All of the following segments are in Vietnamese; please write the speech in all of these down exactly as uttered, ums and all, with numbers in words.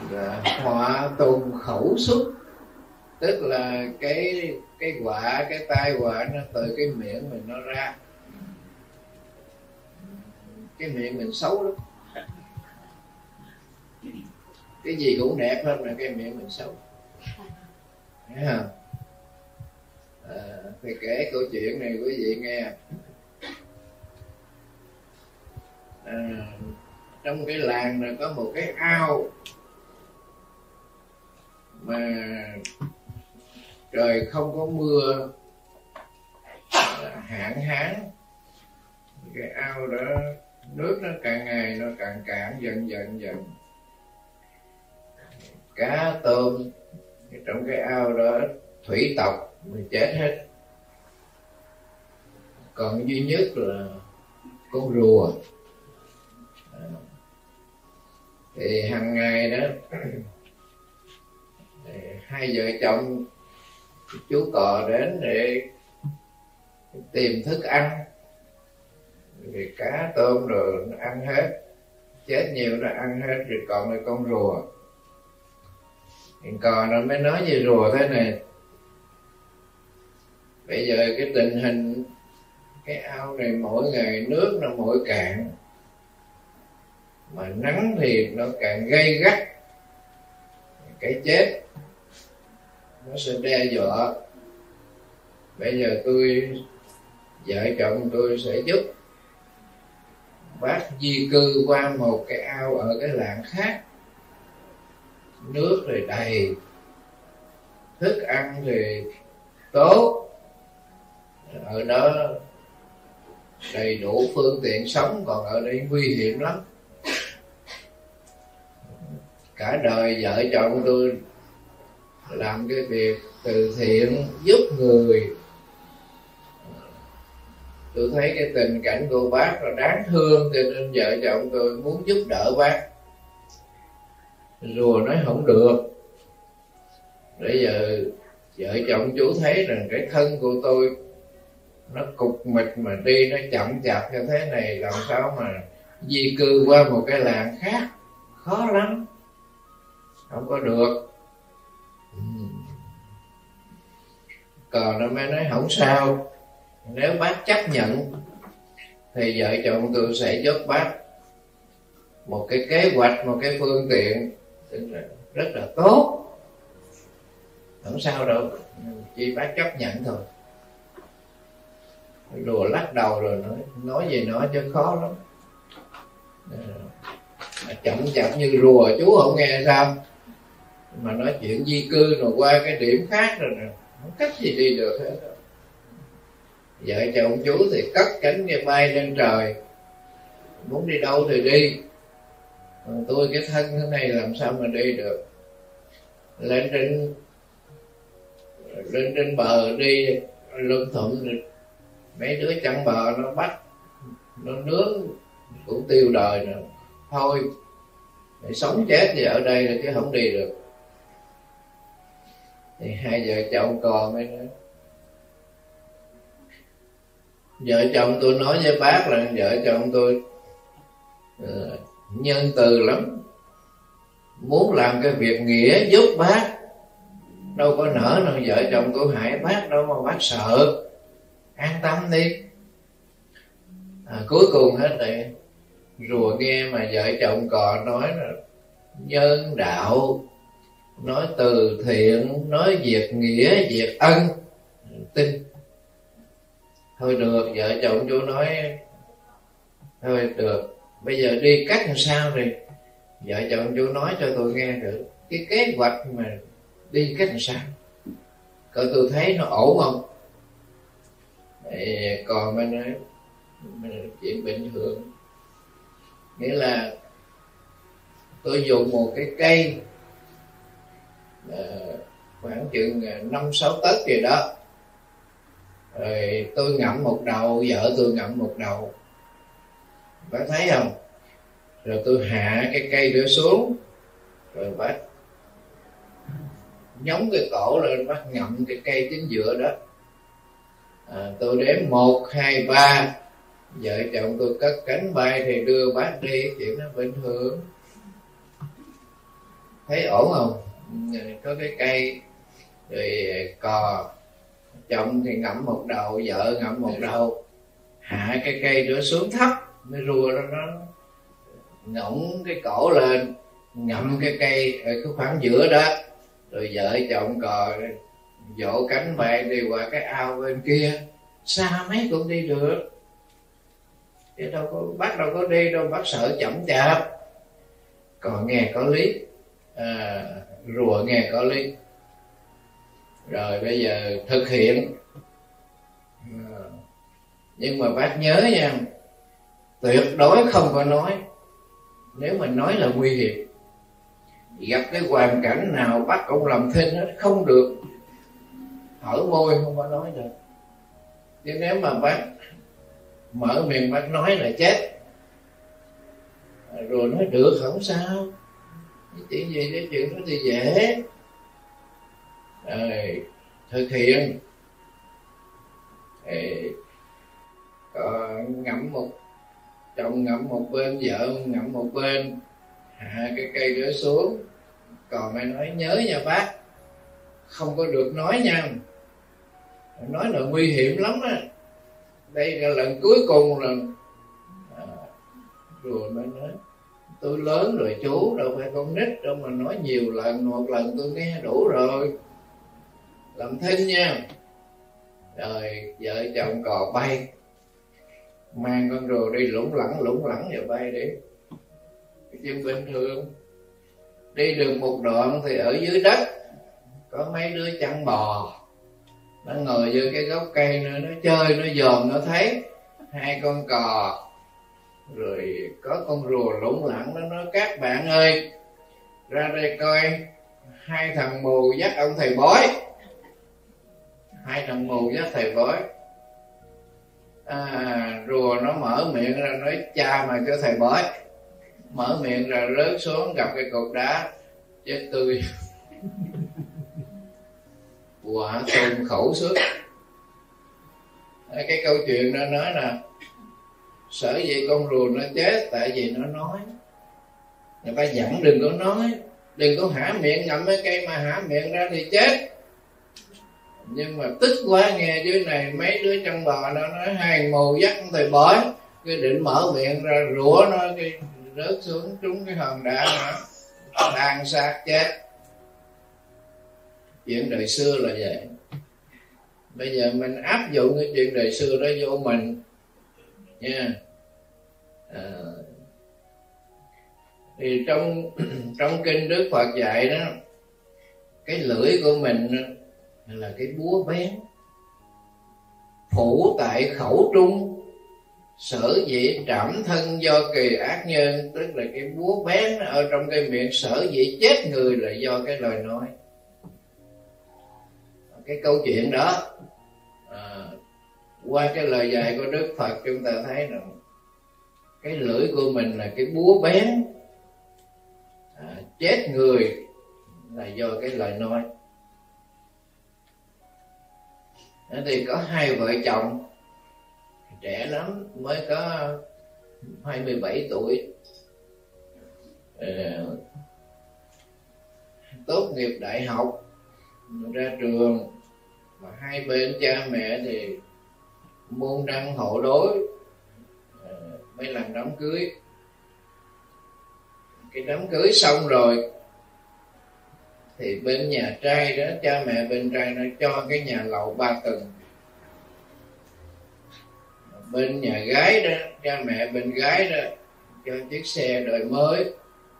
là họa tùng khẩu xuất, tức là cái cái họa, cái tai họa nó từ cái miệng mình nó ra. Cái miệng mình xấu lắm, cái gì cũng đẹp hơn là cái miệng mình xấu, thấy không? À, thì kể câu chuyện này quý vị nghe. À, trong cái làng này có một cái ao mà trời không có mưa, hạn hán, cái ao đó nước nó càng ngày nó càng cạn dần dần dần. Cá tôm trong cái ao đó thủy tộc mình chết hết, còn duy nhất là con rùa. Thì hàng ngày đó hai vợ chồng chú cò đến để tìm thức ăn, thì cá tôm rồi nó ăn hết, chết nhiều nó ăn hết, rồi còn lại con rùa. Thì cò nó mới nói với rùa thế này: bây giờ cái tình hình cái ao này mỗi ngày nước nó mỗi cạn, mà nắng thì nó càng gay gắt, cái chết nó sẽ đe dọa. Bây giờ tôi, vợ chồng tôi sẽ giúp bác di cư qua một cái ao ở cái làng khác, nước thì đầy, thức ăn thì tốt, ở đó đầy đủ phương tiện sống, còn ở đây nguy hiểm lắm. Cả đời vợ chồng tôi làm cái việc từ thiện giúp người, tôi thấy cái tình cảnh của bác là đáng thương, cho nên vợ chồng tôi muốn giúp đỡ bác. Rùa nói không được. Bây giờ vợ chồng chú thấy rằng cái thân của tôi nó cục mịch mà đi nó chậm chạp như thế này, làm sao mà di cư qua một cái làng khác, khó lắm, không có được. Còn nó mới nói không sao, nếu bác chấp nhận thì vợ chồng tôi sẽ giúp bác một cái kế hoạch, một cái phương tiện rất là tốt, không sao đâu, chỉ bác chấp nhận thôi. Rùa lắc đầu rồi nói nói gì nói chứ khó lắm, à, chậm chậm như rùa chú không nghe sao, mà nói chuyện di cư rồi qua cái điểm khác rồi nè, không cách gì đi được hết. Vợ chồng chú thì cất cánh nghe bay lên trời, muốn đi đâu thì đi, còn tôi cái thân thế này làm sao mà đi được. Lên trên lên trên bờ đi lưng thụm, mấy đứa chăn bờ nó bắt nó nướng cũng tiêu đời nữa, thôi để sống chết thì ở đây là chứ không đi được. Thì hai vợ chồng còn mới nói, vợ chồng tôi nói với bác là vợ chồng tôi uh, nhân từ lắm, muốn làm cái việc nghĩa giúp bác, đâu có nỡ nào vợ chồng tôi hại bác đâu mà bác sợ, an tâm đi. À, cuối cùng hết này rùa nghe mà vợ chồng cò nói là nhân đạo, nói từ thiện, nói việc nghĩa, việc ân, tin. Thôi được, vợ chồng chú nói thôi được, bây giờ đi cách làm sao đi. Vợ chồng chú nói cho tôi nghe thử cái kế hoạch mà đi cách làm sao, coi tôi thấy nó ổn không. Thì còn mình nói mình chuyện bình thường, nghĩa là tôi dùng một cái cây à, khoảng chừng năm sáu tấc gì đó, rồi tôi ngậm một đầu, vợ tôi ngậm một đầu, bác thấy không? Rồi tôi hạ cái cây đó xuống, rồi bác nhống cái cổ lên, bác ngậm cái cây chính giữa đó. À, tôi đếm một hai ba, vợ chồng tôi cất cánh bay thì đưa bác đi, chuyện nó bình thường. thấy ổn không? Có cái cây rồi cò, chồng thì ngậm một đầu, vợ ngậm một đầu, hạ cái cây đó xuống thấp, mới rùa đó nó ngỗng cái cổ lên, ngậm cái cây ở cái khoảng giữa đó, rồi vợ chồng cò vỗ cánh bay đi qua cái ao bên kia, xa mấy cũng đi được, chứ đâu có bắt đâu có đi đâu, bắt sợ chậm chạp. Còn nghe có lý, à, rùa nghe có lý. Rồi bây giờ thực hiện, à, nhưng mà bác nhớ nha, tuyệt đối không có nói. Nếu mà nói là nguy hiểm. Gặp cái hoàn cảnh nào bác cũng làm thinh hết, không được, hở môi không có nói được. Chứ nếu mà bác mở miệng bác nói là chết. Rồi nói được không sao, chuyện gì cái chuyện đó thì dễ. Rồi thực hiện, thì còn ngậm một, chồng ngậm một bên, vợ ngậm một bên, hạ cái cây đó xuống. Còn mày nói nhớ nha bác, không có được nói nha, nói là nguy hiểm lắm á. Đây là lần cuối cùng là à, rồi mới nói tôi lớn rồi chú, đâu phải con nít đâu mà nói nhiều lần, một lần tôi nghe đủ rồi, làm thinh nha. Rồi vợ chồng cò bay, mang con rùa đi lủng lẳng lủng lẳng và bay đi. Chuyện bình thường. Đi được một đoạn thì ở dưới đất có mấy đứa chăn bò, nó ngồi dưới cái gốc cây nữa, nó chơi, nó dòm, nó thấy hai con cò. Rồi có con rùa lủng lẳng, nó nói các bạn ơi, ra đây coi hai thằng mù dắt ông thầy bói. Hai thằng mù dắt thầy bói. À, rùa nó mở miệng ra nói cha mà cho thầy bói. Mở miệng ra rớt xuống gặp cái cục đá, chết tươi. Quả tùng khẩu xuất. Cái câu chuyện đó nói là sở dĩ con rùa nó chết tại vì nó nói. Người ta dặn đừng có nói, đừng có há miệng ngậm cái cây, mà há miệng ra thì chết. Nhưng mà tức quá nghe dưới này mấy đứa trong bò nó nói hai mù dắt thầy bói, cái định mở miệng ra rủa nó, cái rớt xuống trúng cái hòn đá nó, tàn sát chết. Chuyện đời xưa là vậy. Bây giờ mình áp dụng cái chuyện đời xưa đó vô mình nha. À, thì trong trong kinh Đức Phật dạy đó, cái lưỡi của mình là cái búa bén, phủ tại khẩu trung, sở dĩ trảm thân do kỳ ác nhân. Tức là cái búa bén ở trong cái miệng, sở dĩ chết người là do cái lời nói. Cái câu chuyện đó, à, qua cái lời dạy của Đức Phật chúng ta thấy rằng cái lưỡi của mình là cái búa bén, à, chết người là do cái lời nói. Thế thì có hai vợ chồng trẻ lắm, mới có hai mươi bảy tuổi, à, tốt nghiệp đại học, ra trường, mà hai bên cha mẹ thì môn đăng hộ đối, à, mới làm đám cưới. Cái đám cưới xong rồi thì bên nhà trai đó, cha mẹ bên trai nó cho cái nhà lầu ba tầng. Bên nhà gái đó, cha mẹ bên gái đó cho chiếc xe đời mới,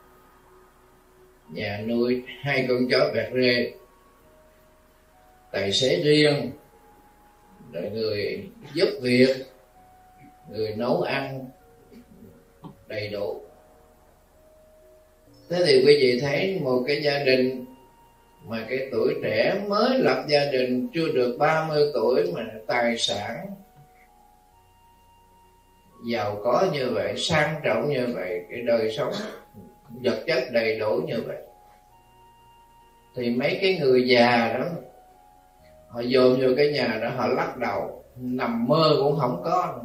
nhà nuôi hai con chó bẹt rê, tài xế riêng, rồi người giúp việc, người nấu ăn đầy đủ. Thế thì quý vị thấy một cái gia đình mà cái tuổi trẻ mới lập gia đình, chưa được ba mươi tuổi mà tài sản giàu có như vậy, sang trọng như vậy, cái đời sống vật chất đầy đủ như vậy, thì mấy cái người già đó họ dồn vô cái nhà đó, họ lắc đầu, nằm mơ cũng không có.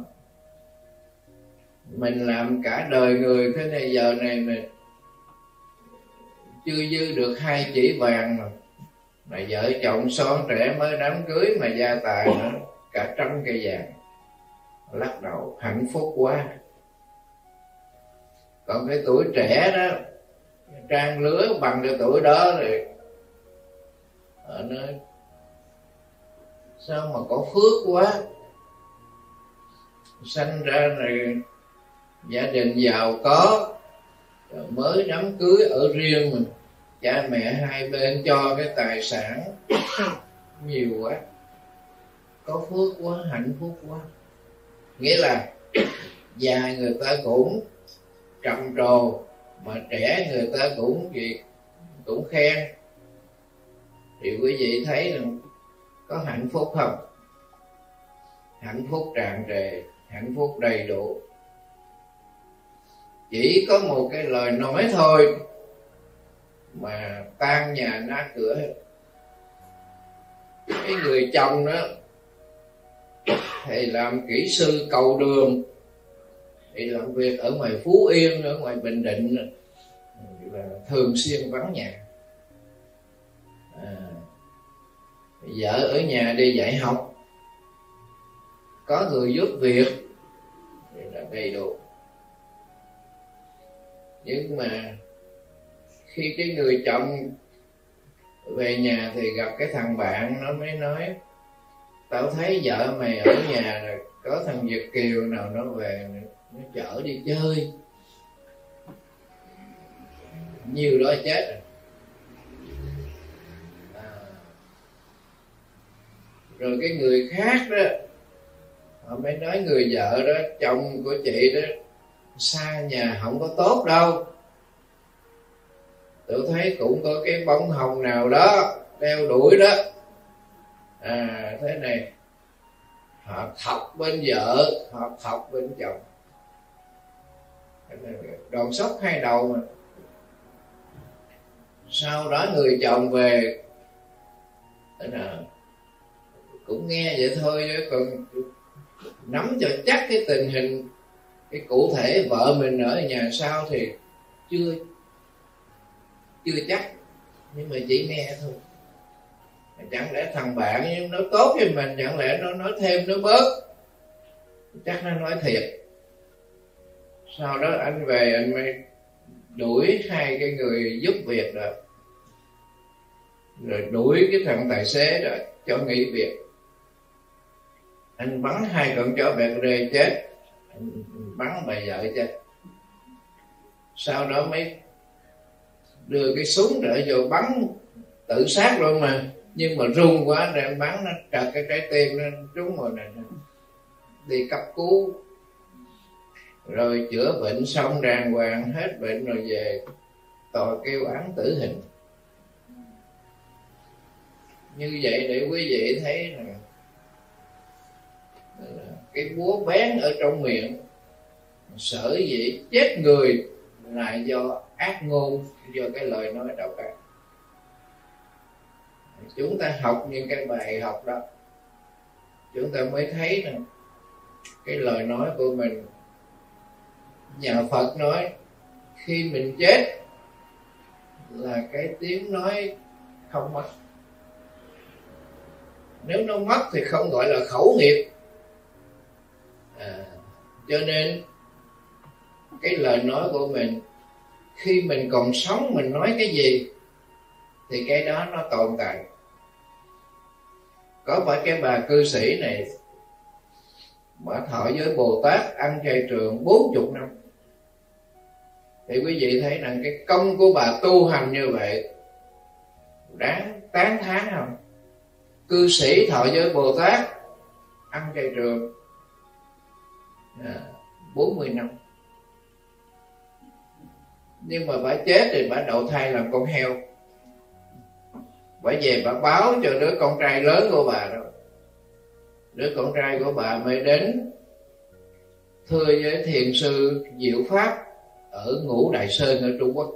Mình làm cả đời người thế này, giờ này mình chưa dư được hai chỉ vàng mà, mà vợ chồng son trẻ mới đám cưới mà gia tài nữa cả trăm cây vàng. Lắc đầu hạnh phúc quá. Còn cái tuổi trẻ đó, trang lứa bằng cái tuổi đó thì họ nói sao mà có phước quá, sanh ra này gia đình giàu có, mới đám cưới ở riêng mình, cha mẹ hai bên cho cái tài sản nhiều quá, có phước quá, hạnh phúc quá. Nghĩa là già người ta cũng trầm trồ, mà trẻ người ta cũng gì cũng khen. Thì quý vị thấy rằng có hạnh phúc không? Hạnh phúc tràn trề, hạnh phúc đầy đủ. Chỉ có một cái lời nói thôi mà tan nhà nát cửa. Cái người chồng đó thì làm kỹ sư cầu đường, thì làm việc ở ngoài Phú Yên, ở ngoài Bình Định, là thường xuyên vắng nhà. à, Vợ ở nhà đi dạy học, có người giúp việc thì là đầy đủ. Nhưng mà khi cái người chồng về nhà thì gặp cái thằng bạn, nó mới nói tao thấy vợ mày ở nhà là có thằng Việt kiều nào nó về nó chở đi chơi, nhiều đó chết rồi. À, rồi cái người khác đó họ mới nói người vợ đó, chồng của chị đó xa nhà không có tốt đâu, tôi thấy cũng có cái bông hồng nào đó đeo đuổi đó. À thế này, họ thọc bên vợ, họ thọc bên chồng, đòn sốc hai đầu mà. Sau đó người chồng về cũng nghe vậy thôi, còn nắm cho chắc cái tình hình, cái cụ thể vợ mình ở nhà sao thì chưa chưa chắc, nhưng mà chỉ nghe thôi. Chẳng lẽ thằng bạn nó tốt với mình, chẳng lẽ nó nói thêm nó bớt, chắc nó nói thiệt. Sau đó anh về anh mới đuổi hai cái người giúp việc đó, rồi đuổi cái thằng tài xế đó cho nghỉ việc. Anh bắn hai con chó bẹt rê chết, anh bắn bà vợ chết. Sau đó mới đưa cái súng trở vô bắn tự sát luôn mà, nhưng mà run quá rồi anh bắn nó trật cái trái tim nó trúng rồi này, đi cấp cứu rồi chữa bệnh xong đàng hoàng hết bệnh rồi về tòa kêu án tử hình. Như vậy để quý vị thấy là cái búa bén ở trong miệng sở dĩ chết người là do ác ngôn, do cái lời nói độc ác. Chúng ta học những cái bài học đó, chúng ta mới thấy rằng cái lời nói của mình, nhà Phật nói khi mình chết là cái tiếng nói không mất. Nếu nó mất thì không gọi là khẩu nghiệp. À, cho nên cái lời nói của mình khi mình còn sống, mình nói cái gì thì cái đó nó tồn tại. Có phải cái bà cư sĩ này bà thọ với Bồ Tát ăn chay trường bốn mươi năm, thì quý vị thấy rằng cái công của bà tu hành như vậy đáng tán thán không? Cư sĩ thọ với Bồ Tát ăn chay trường à, bốn mươi năm, nhưng mà bà chết thì bà đậu thai làm con heo. Bà về bà báo cho đứa con trai lớn của bà đó. Đứa con trai của bà mới đến thưa với thiền sư Diệu Pháp ở Ngũ Đại Sơn ở Trung Quốc.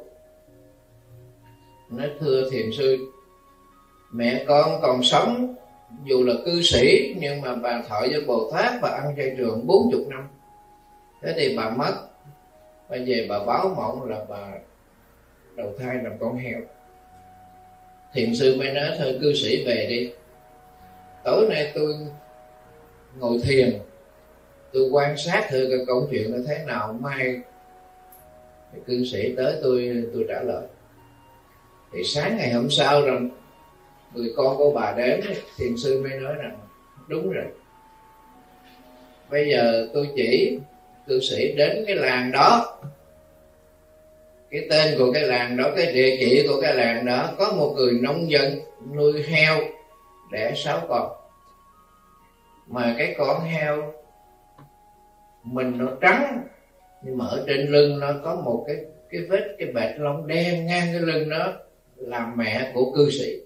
Nói thưa thiền sư, mẹ con còn sống dù là cư sĩ, nhưng mà bà thọ với Bồ Tát và ăn chay trường bốn mươi năm. Thế thì bà mất, bà về bà báo mộng là bà đầu thai làm con heo. Thiền sư mới nói thôi cư sĩ về đi, tối nay tôi ngồi thiền, tôi quan sát thử cái câu chuyện nó thế nào, mai cư sĩ tới tôi tôi trả lời. Thì sáng ngày hôm sau rằng người con của bà đến, thiền sư mới nói rằng đúng rồi, bây giờ tôi chỉ cư sĩ đến cái làng đó, cái tên của cái làng đó, cái địa chỉ của cái làng đó, có một người nông dân nuôi heo đẻ sáu con, mà cái con heo mình nó trắng, nhưng mà ở trên lưng nó có một cái cái vết cái bệt lông đen ngang cái lưng đó, là mẹ của cư sĩ.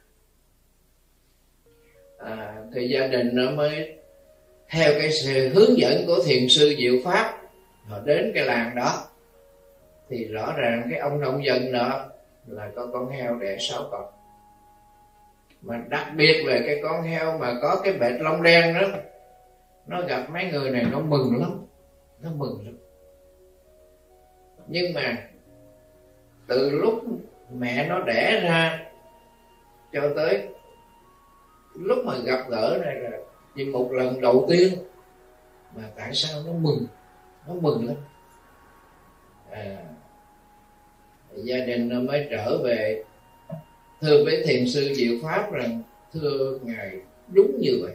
À, thì gia đình nó mới theo cái sự hướng dẫn của thiền sư Diệu Pháp, họ đến cái làng đó thì rõ ràng cái ông nông dân đó là có con heo đẻ sáu con, mà đặc biệt là cái con heo mà có cái bệt lông đen đó, nó gặp mấy người này nó mừng lắm, nó mừng lắm. Nhưng mà từ lúc mẹ nó đẻ ra cho tới lúc mà gặp gỡ này là chỉ một lần đầu tiên, mà tại sao nó mừng, nó mừng lắm. À, gia đình nó mới trở về thưa với thiền sư Diệu Pháp rằng thưa ngài, đúng như vậy,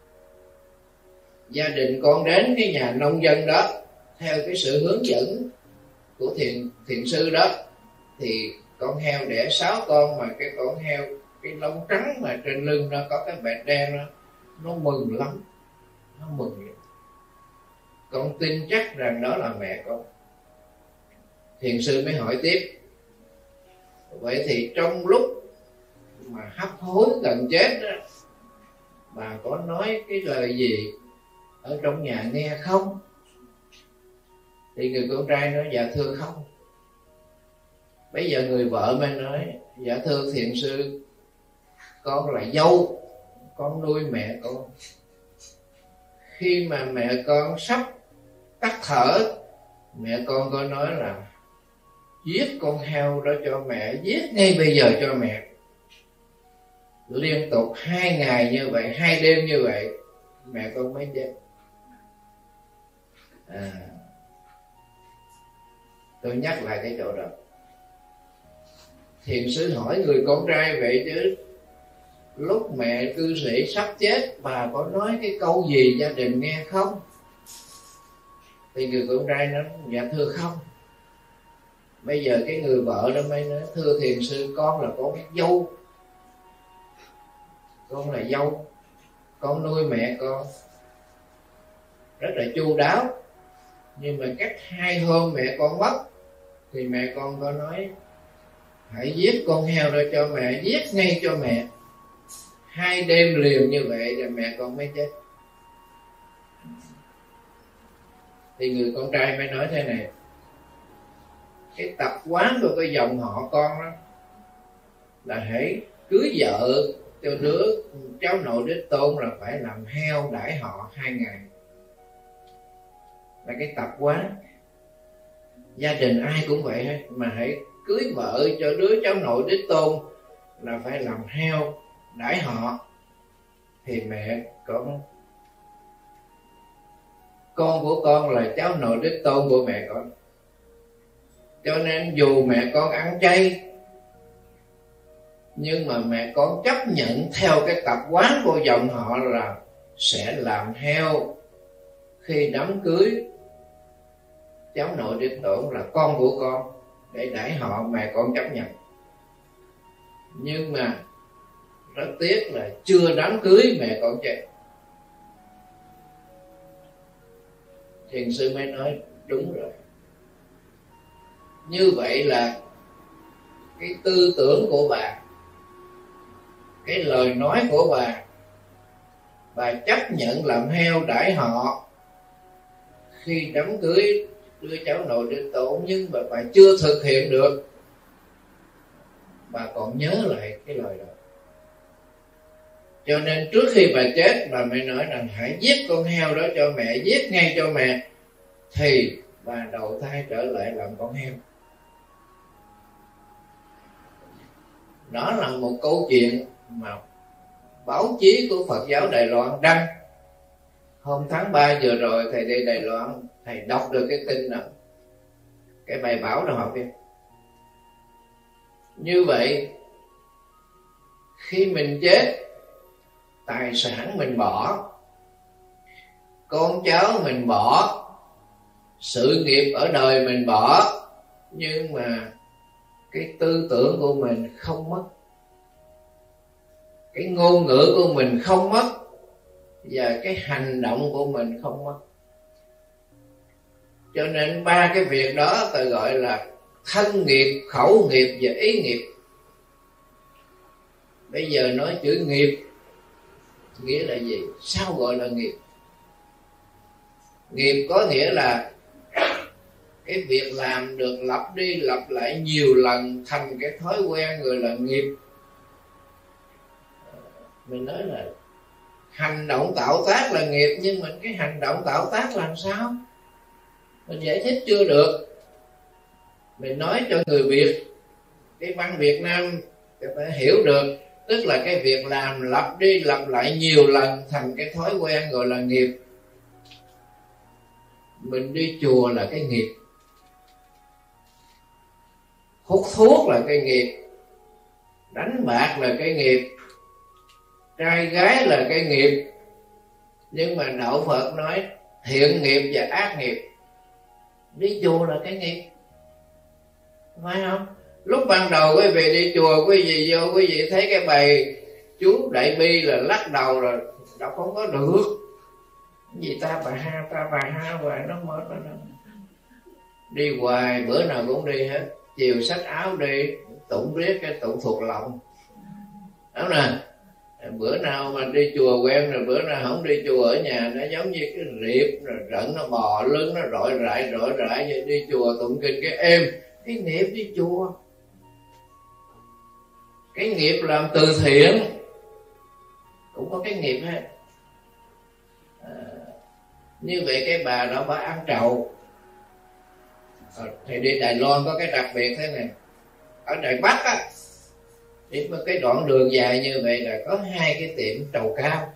gia đình con đến cái nhà nông dân đó theo cái sự hướng dẫn của thiền thiền sư đó, thì con heo đẻ sáu con, mà cái con heo cái lông trắng mà trên lưng nó có cái bệt đen đó, nó mừng lắm, nó mừng lắm. Con tin chắc rằng đó là mẹ con. Thiền sư mới hỏi tiếp, vậy thì trong lúc mà hấp hối gần chết đó, bà có nói cái lời gì ở trong nhà nghe không? Thì người con trai nói dạ thưa không. Bây giờ người vợ mới nói dạ thưa thiền sư, con là dâu, con nuôi mẹ con. Khi mà mẹ con sắp tắt thở, mẹ con có nói là giết con heo đó cho mẹ, giết ngay bây giờ cho mẹ. Liên tục hai ngày như vậy, hai đêm như vậy, mẹ con mới chết. À, tôi nhắc lại cái chỗ đó. Thiền sư hỏi người con trai vậy chứ lúc mẹ cư sĩ sắp chết, bà có nói cái câu gì gia đình nghe không? Thì người con trai nói dạ thưa không. Bây giờ cái người vợ đó mới nói thưa thiền sư, con là con dâu, con là dâu, con nuôi mẹ con rất là chu đáo, nhưng mà cách hai hôm mẹ con mất thì mẹ con có nói hãy giết con heo đó cho mẹ, giết ngay cho mẹ. Hai đêm liền như vậy rồi mẹ con mới chết. Thì người con trai mới nói thế này, cái tập quán của cái dòng họ con đó là hãy cưới vợ cho đứa cháu nội đích tôn là phải làm heo đãi họ hai ngày, là cái tập quán. Gia đình ai cũng vậy hết, mà hãy cưới vợ cho đứa cháu nội đích tôn là phải làm heo đãi họ, thì mẹ con con của con là cháu nội đích tôn của mẹ con. Cho nên dù mẹ con ăn chay, nhưng mà mẹ con chấp nhận theo cái tập quán của dòng họ là sẽ làm heo khi đám cưới cháu nội đích tôn là con của con, để đãi họ, mẹ con chấp nhận. Nhưng mà rất tiếc là chưa đám cưới mẹ con chết. Thiền sư mới nói đúng rồi. Như vậy là cái tư tưởng của bà, cái lời nói của bà, bà chấp nhận làm heo đãi họ khi đám cưới đưa cháu nội đích tôn, nhưng mà bà chưa thực hiện được. Bà còn nhớ lại cái lời đó, cho nên trước khi bà chết bà mới nói rằng hãy giết con heo đó cho mẹ, giết ngay cho mẹ, thì bà đầu thai trở lại làm con heo. Đó là một câu chuyện mà báo chí của Phật giáo Đài Loan đăng. Hôm tháng ba vừa rồi thầy đi Đài Loan, thầy đọc được cái tin nào, cái bài báo nào học kia. Như vậy khi mình chết, tài sản mình bỏ, con cháu mình bỏ, sự nghiệp ở đời mình bỏ, nhưng mà cái tư tưởng của mình không mất, cái ngôn ngữ của mình không mất, và cái hành động của mình không mất. Cho nên ba cái việc đó tôi gọi là thân nghiệp, khẩu nghiệp và ý nghiệp. Bây giờ nói chữ nghiệp nghĩa là gì? Sao gọi là nghiệp? Nghiệp có nghĩa là cái việc làm được lặp đi lặp lại nhiều lần thành cái thói quen, gọi là nghiệp. Mình nói là hành động tạo tác là nghiệp, nhưng mà cái hành động tạo tác làm sao? Mình giải thích chưa được. Mình nói cho người Việt, cái văn Việt Nam người ta hiểu được. Tức là cái việc làm lặp đi lặp lại nhiều lần thành cái thói quen gọi là nghiệp. Mình đi chùa là cái nghiệp, hút thuốc là cái nghiệp, đánh bạc là cái nghiệp, trai gái là cái nghiệp. Nhưng mà đạo Phật nói thiện nghiệp và ác nghiệp. Đi chùa là cái nghiệp, phải không? Lúc ban đầu quý vị đi chùa, quý vị vô quý vị thấy cái bài chú Đại Bi là lắc đầu rồi, đâu không có được. Gì ta bà ha, ta bà ha hoài nó mệt nó. Đi hoài, bữa nào cũng đi hết. Chiều xách áo đi, tụng riết cái tụng thuộc lòng. Đó nè, bữa nào mà đi chùa quen rồi, bữa nào không đi chùa ở nhà nó giống như cái riệp, rồi rận nó bò lưng nó rọi rại rọi rại vậy. Đi chùa tụng kinh cái êm, cái nghiệp đi chùa. Cái nghiệp làm từ thiện cũng có cái nghiệp hết. À, như vậy cái bà đó bà ăn trầu. À, thì đi Đài Loan có cái đặc biệt thế này. Ở Đài Bắc á, đi một cái đoạn đường dài như vậy là có hai cái tiệm trầu cao.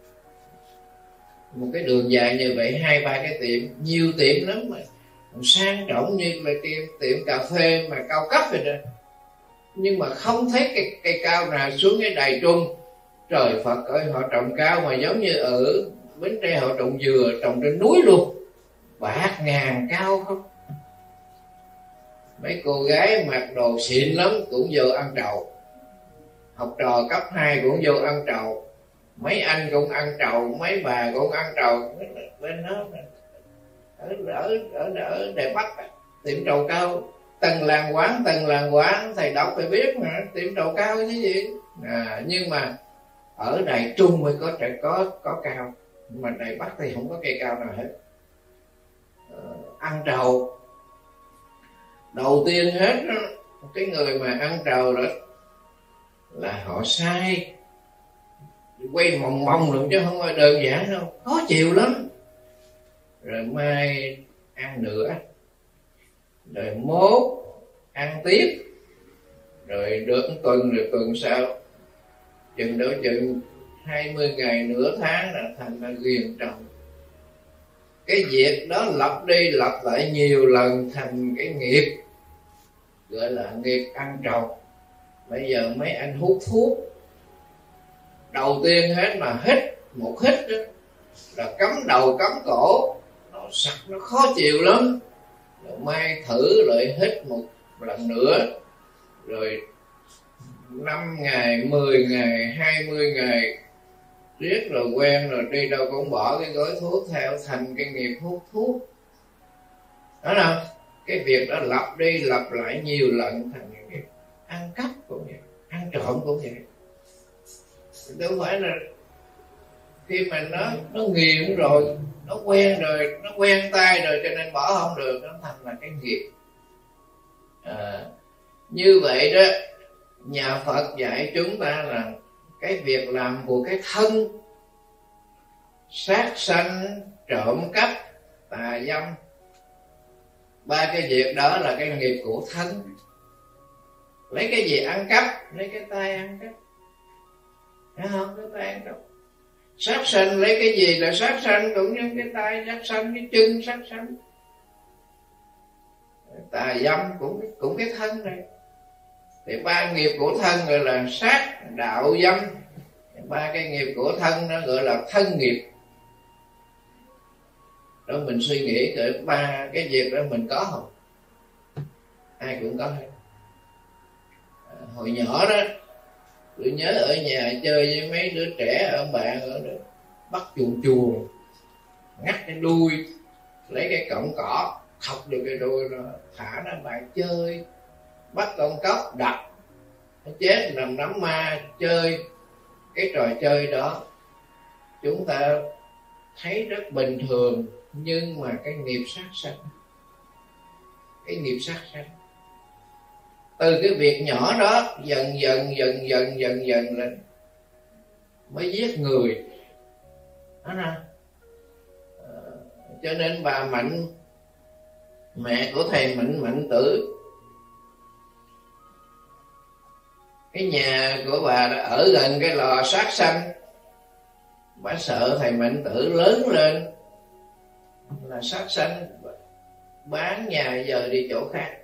Một cái đường dài như vậy hai ba cái tiệm, nhiều tiệm lắm mà sang trọng như là tiệm, tiệm cà phê mà cao cấp vậy đó. Nhưng mà không thấy cây, cây cao nào xuống cái đài trung. Trời Phật ơi, họ trồng cao mà giống như ở Bến Tre họ trồng dừa, trồng trên núi luôn, bạc ngàn cao không. Mấy cô gái mặc đồ xịn lắm cũng vô ăn trầu. Học trò cấp hai cũng vô ăn trầu. Mấy anh cũng ăn trầu, mấy bà cũng ăn trầu. Bên đó ở, ở, ở, ở Đài Bắc tiệm trầu cao, từng làng quán từng làng quán, thầy đọc thầy biết mà, tiệm trầu cao cái gì. À, nhưng mà ở Đài Trung mới có có có cao, mà Đài Bắc thì không có cây cao nào hết. À, ăn trầu đầu tiên hết đó, cái người mà ăn trầu đó là họ sai, quay mòng mòng luôn chứ không phải đơn giản đâu, khó chịu lắm. Rồi mai ăn nữa, rồi mốt ăn tiếp, rồi được một tuần, rồi tuần sau, chừng đó chừng hai mươi ngày nửa tháng là thành ra ghiền trầu. Cái việc đó lặp đi lặp lại nhiều lần thành cái nghiệp, gọi là nghiệp ăn trầu. Bây giờ mấy anh hút thuốc, đầu tiên hết mà hít một hít đó là cắm đầu cắm cổ, nó sặc nó khó chịu lắm. Rồi mai thử lại hít một lần nữa, rồi năm ngày, mười ngày, hai mươi ngày riết rồi quen rồi, đi đâu cũng bỏ cái gói thuốc theo, thành cái nghiệp hút thuốc. Đó nào, cái việc đó lặp đi lặp lại nhiều lần thành cái nghiệp. Ăn cắp cũng vậy, ăn trộm cũng vậy. Đâu phải là khi mà nó nó nghiện rồi, nó quen rồi, nó quen tay rồi cho nên bỏ không được, nó thành là cái nghiệp. À, như vậy đó, nhà Phật dạy chúng ta là cái việc làm của cái thân, sát sanh, trộm cắp, tà dâm, ba cái việc đó là cái nghiệp của thân. Lấy cái gì ăn cắp? Lấy cái tay ăn cắp. Thấy không? Cái tay ăn cắp. Sát sanh lấy cái gì là sát sanh? Cũng như cái tay sát sanh, cái chân sát sanh. Tà dâm cũng cũng cái thân này. Thì ba nghiệp của thân gọi là sát, đạo, dâm. Ba cái nghiệp của thân nó gọi là thân nghiệp. Đó mình suy nghĩ cái ba cái việc đó mình có không? Ai cũng có hết. À, hồi nhỏ đó tôi nhớ ở nhà chơi với mấy đứa trẻ ở bạn ở đó, bắt chuồn chuồn, ngắt cái đuôi, lấy cái cọng cỏ thọc được cái đuôi nó, thả nó bạn chơi. Bắt con cóc đập nó chết, nằm nắm ma chơi. Cái trò chơi đó chúng ta thấy rất bình thường, nhưng mà cái nghiệp sát sanh, cái nghiệp sát sanh từ cái việc nhỏ đó dần dần dần dần dần dần lên mới giết người đó nè. À, cho nên bà Mạnh, mẹ của thầy Mạnh Mạnh Tử, cái nhà của bà đã ở gần cái lò sát sanh. Bà sợ thầy Mạnh Tử lớn lên là sát sanh, bán nhà giờ đi chỗ khác.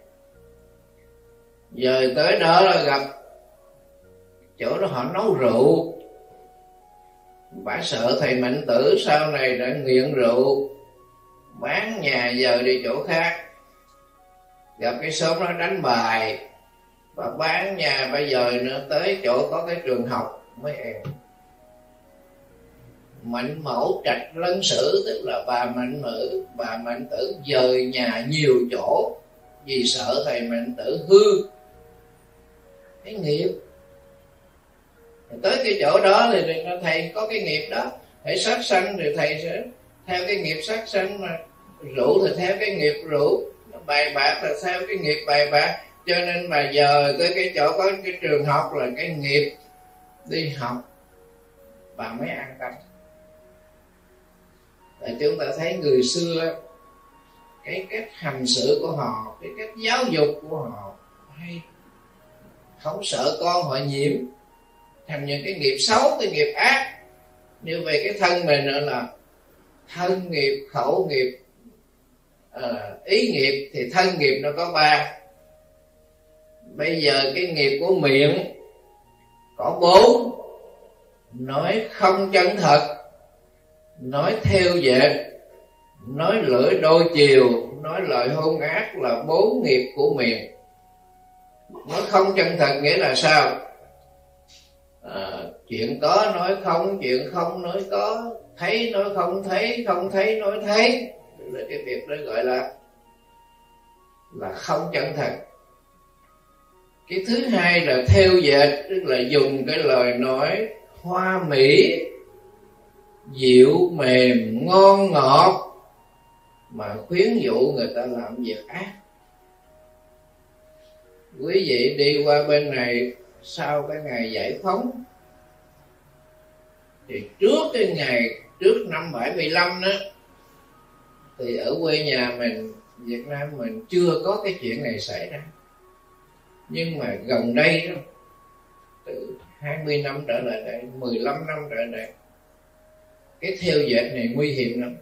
Giờ tới đó là gặp chỗ đó họ nấu rượu. Bà sợ thầy Mạnh Tử sau này đã nghiện rượu, bán nhà giờ đi chỗ khác. Gặp cái xóm đó đánh bài, bà bán nhà bây giờ nữa tới chỗ có cái trường học mới em. Mạnh Mẫu Trạch Lân Sử, tức là bà Mạnh Mtử, bà Mạnh Tử dời nhà nhiều chỗ vì sợ thầy Mạnh Tử hư cái nghiệp. Tới cái chỗ đó thì thầy có cái nghiệp đó, thầy sát sanh thì thầy sẽ theo cái nghiệp sát sanh, mà rượu thì theo cái nghiệp rượu, bài bạc là theo cái nghiệp bài bạc. Cho nên mà giờ tới cái chỗ có cái trường học là cái nghiệp đi học bà mới an tâm. Tại chúng ta thấy người xưa cái cách hành xử của họ, cái cách giáo dục của họ hay, không sợ con họ nhiễm thành những cái nghiệp xấu, cái nghiệp ác. Như về cái thân mình nữa là thân nghiệp, khẩu nghiệp, à, ý nghiệp. Thì thân nghiệp nó có ba. Bây giờ cái nghiệp của miệng có bốn: nói không chân thật, nói theo dệt, nói lưỡi đôi chiều, nói lời hung ác, là bốn nghiệp của miệng. Nói không chân thật nghĩa là sao? À, chuyện có nói không, chuyện không nói có, thấy nói không thấy, không thấy nói thấy. Là cái việc đó gọi là là không chân thật. Cái thứ hai là theo dệt, tức là dùng cái lời nói hoa mỹ, dịu mềm, ngon ngọt mà khuyến dụ người ta làm việc ác. Quý vị đi qua bên này sau cái ngày giải phóng, thì trước cái ngày trước năm bảy mươi lăm đó, thì ở quê nhà mình, Việt Nam mình chưa có cái chuyện này xảy ra. Nhưng mà gần đây đó, từ hai mươi năm trở lại đây, mười lăm năm trở lại đây, cái theo dệt này nguy hiểm lắm.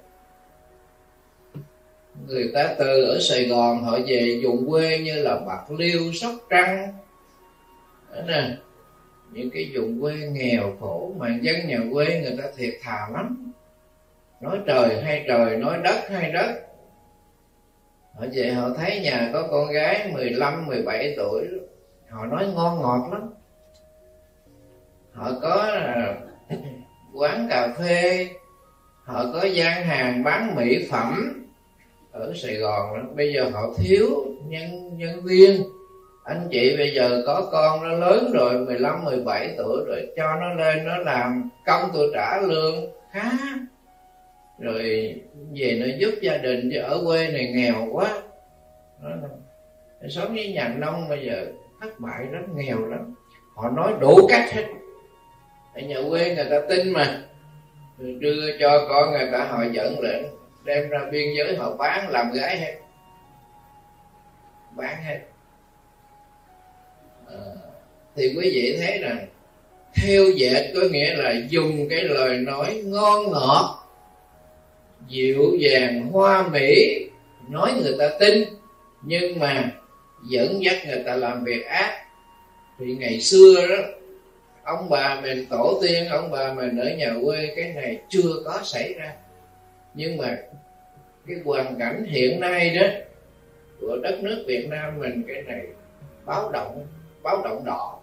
Người ta từ ở Sài Gòn họ về vùng quê như là Bạc Liêu, Sóc Trăng đó nè, những cái vùng quê nghèo khổ mà dân nhà quê người ta thiệt thà lắm. Nói trời hay trời, nói đất hay đất. Họ về họ thấy nhà có con gái mười lăm, mười bảy tuổi, họ nói ngon ngọt lắm. Họ có quán cà phê, họ có gian hàng bán mỹ phẩm ở Sài Gòn đó. Bây giờ họ thiếu nhân nhân viên. Anh chị bây giờ có con nó lớn rồi, mười lăm, mười bảy tuổi rồi, cho nó lên nó làm công, tôi trả lương khá, rồi về nó giúp gia đình. Chứ ở quê này nghèo quá, nó, sống với nhà nông bây giờ thất bại rất nghèo lắm. Họ nói đủ cách hết. Ở nhà quê người ta tin mà, rồi đưa cho con người ta, họ dẫn lên đem ra biên giới họ bán làm gái hết, bán hết. à, thì quý vị thấy rằng theo dệt có nghĩa là dùng cái lời nói ngon ngọt, dịu dàng, hoa mỹ, nói người ta tin, nhưng mà dẫn dắt người ta làm việc ác. Thì ngày xưa đó, ông bà mình, tổ tiên ông bà mình ở nhà quê, cái này chưa có xảy ra. Nhưng mà cái hoàn cảnh hiện nay đó của đất nước Việt Nam mình, cái này báo động, báo động đỏ.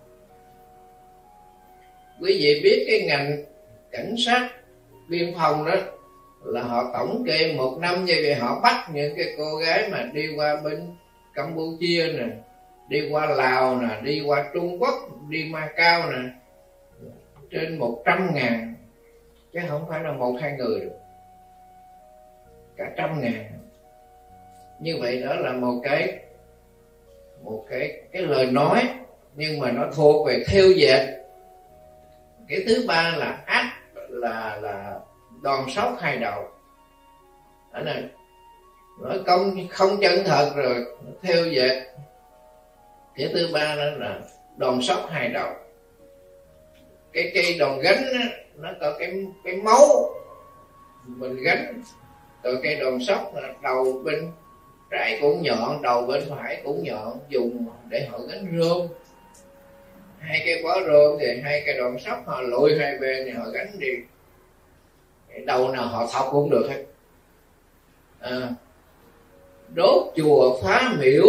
Quý vị biết cái ngành cảnh sát biên phòng đó là họ tổng kê một năm như vậy, họ bắt những cái cô gái mà đi qua bên Campuchia nè, đi qua Lào nè, đi qua Trung Quốc, đi Macau nè, trên một trăm ngàn, chứ không phải là một hai người được, cả trăm ngàn. Như vậy đó là một cái một cái cái lời nói, nhưng mà nó thuộc về thêu dệt. Cái thứ ba là ác, là là đòn sóc hai đầu. Đó là nói công không chân thật rồi thêu dệt. Cái thứ ba đó là đòn sóc hai đầu. Cái cây đòn gánh đó, nó có cái cái máu mình gánh, rồi cây đòn sóc là đầu bên trái cũng nhọn, đầu bên phải cũng nhọn, dùng để họ gánh rơm. Hai cây bó rơm thì hai cây đòn sóc họ lùi hai bên thì họ gánh đi, cái đầu nào họ thọc cũng được hết. À, đốt chùa phá miễu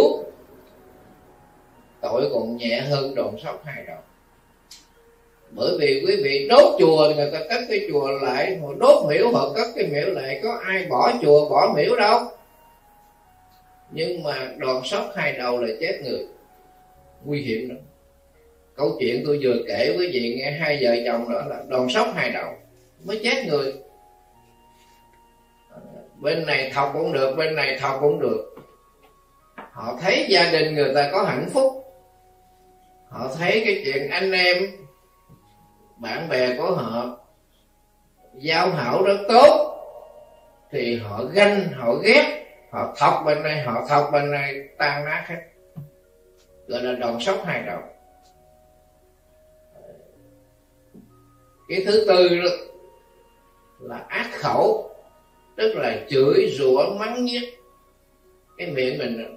tội còn nhẹ hơn đòn sóc hai đầu. Bởi vì quý vị đốt chùa thì người ta cất cái chùa lại, họ đốt miễu họ cất cái miễu lại, có ai bỏ chùa bỏ miễu đâu. Nhưng mà đòn sóc hai đầu là chết người, nguy hiểm lắm. Câu chuyện tôi vừa kể quý vị nghe, hai vợ chồng đó là đòn sóc hai đầu mới chết người. Bên này thọc cũng được, bên này thọc cũng được. Họ thấy gia đình người ta có hạnh phúc, họ thấy cái chuyện anh em bạn bè của họ giao hảo rất tốt, thì họ ganh, họ ghét, họ thọc bên này, họ thọc bên này, tan nát hết. Gọi là đòn sóc hai đầu. Cái thứ tư đó là ác khẩu, tức là chửi rủa mắng nhiếc cái miệng mình.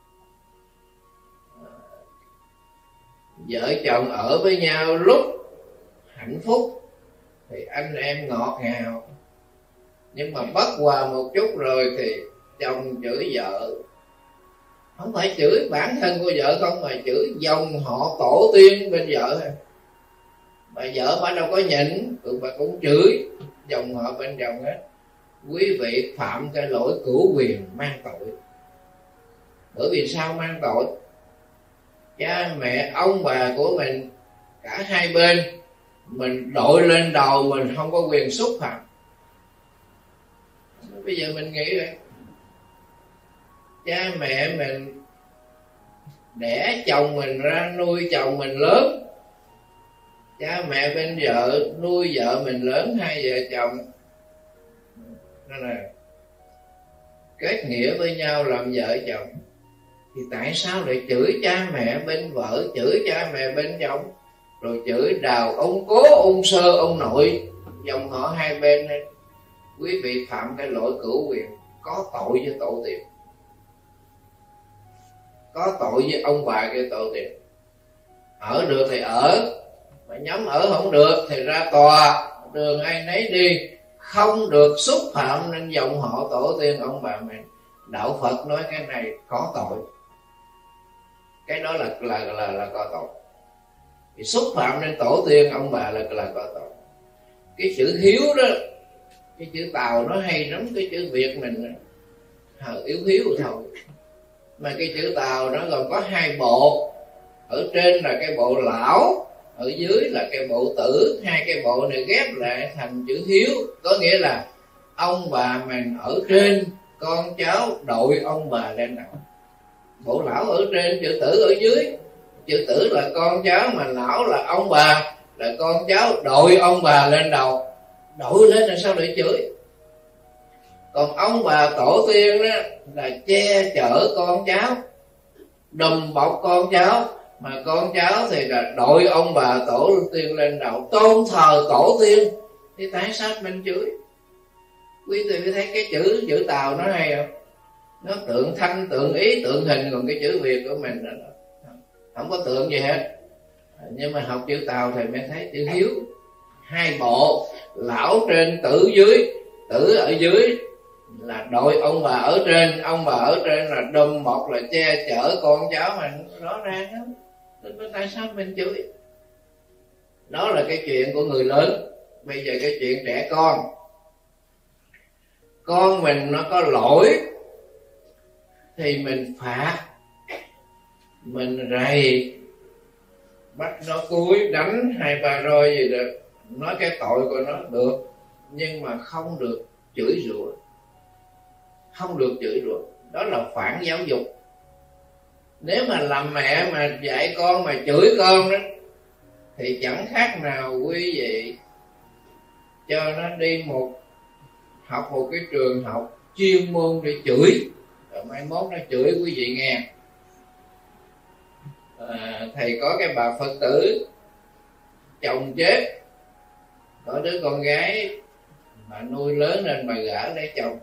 Vợ chồng ở với nhau lúc hạnh phúc thì anh em ngọt ngào, nhưng mà bất hòa một chút rồi thì chồng chửi vợ. Không phải chửi bản thân của vợ không, mà chửi dòng họ tổ tiên bên vợ. Bà vợ bà đâu có nhịn, bà cũng chửi dòng họ bên chồng hết. Quý vị phạm cái lỗi cửu quyền mang tội. Bởi vì sao mang tội? Cha mẹ ông bà của mình cả hai bên mình đội lên đầu, mình không có quyền xúc phạm. Bây giờ mình nghĩ vậy, cha mẹ mình đẻ chồng mình ra, nuôi chồng mình lớn, cha mẹ bên vợ nuôi vợ mình lớn, hai vợ chồng đó là kết nghĩa với nhau làm vợ chồng, thì tại sao lại chửi cha mẹ bên vợ, chửi cha mẹ bên chồng, rồi chửi đào ông cố, ông sơ, ông nội, dòng họ hai bên này? Quý vị phạm cái lỗi cửu quyền, có tội với tổ tiên, có tội với ông bà cái tổ tiên. Ở được thì ở, mà nhóm ở không được thì ra tòa, đường ai nấy đi, không được xúc phạm nên dòng họ tổ tiên ông bà mình. Đạo Phật nói cái này có tội, cái đó là là là là có tội. Thì xúc phạm nên tổ tiên ông bà là là có tội. Cái chữ hiếu đó, cái chữ Tàu nó hay lắm, cái chữ Việt mình hờ yếu hiếu thôi. Mà cái chữ Tàu nó còn có hai bộ, ở trên là cái bộ lão, ở dưới là cái bộ tử. Hai cái bộ này ghép lại thành chữ hiếu, có nghĩa là ông bà mình ở trên, con cháu đội ông bà lên đầu. Bộ lão ở trên, chữ tử ở dưới. Chữ tử là con cháu, mà lão là ông bà, là con cháu đội ông bà lên đầu. Đội lên là sao để chửi? Còn ông bà tổ tiên đó là che chở con cháu, đùm bọc con cháu, Mà con cháu thì là đội ông bà tổ tiên lên đầu, tôn thờ tổ tiên, thì tại sao mình chửi? Quý vị thấy cái chữ chữ Tàu nó hay không? Nó tượng thanh, tượng ý, tượng hình, còn cái chữ Việt của mình là không có tượng gì hết. Nhưng mà học chữ Tàu thì mới thấy chữ hiếu, hai bộ, lão trên tử dưới. Tử ở dưới là đội ông bà ở trên, ông bà ở trên là đùm bọc, là che chở con cháu mình, rõ ràng lắm. Tại sao mình chửi? Đó là cái chuyện của người lớn. Bây giờ cái chuyện trẻ con, con mình nó có lỗi thì mình phạt, mình rầy, bắt nó cúi, đánh hai ba roi gì được, nói cái tội của nó được, nhưng mà không được chửi rủa, không được chửi rủa. Đó là phản giáo dục. Nếu mà làm mẹ mà dạy con mà chửi con đó, thì chẳng khác nào quý vị cho nó đi một học một cái trường học chuyên môn để chửi, rồi mai mốt nó chửi quý vị nghe. À, thầy có cái bà Phật tử chồng chết, có đứa con gái mà nuôi lớn lên bà gả lấy chồng,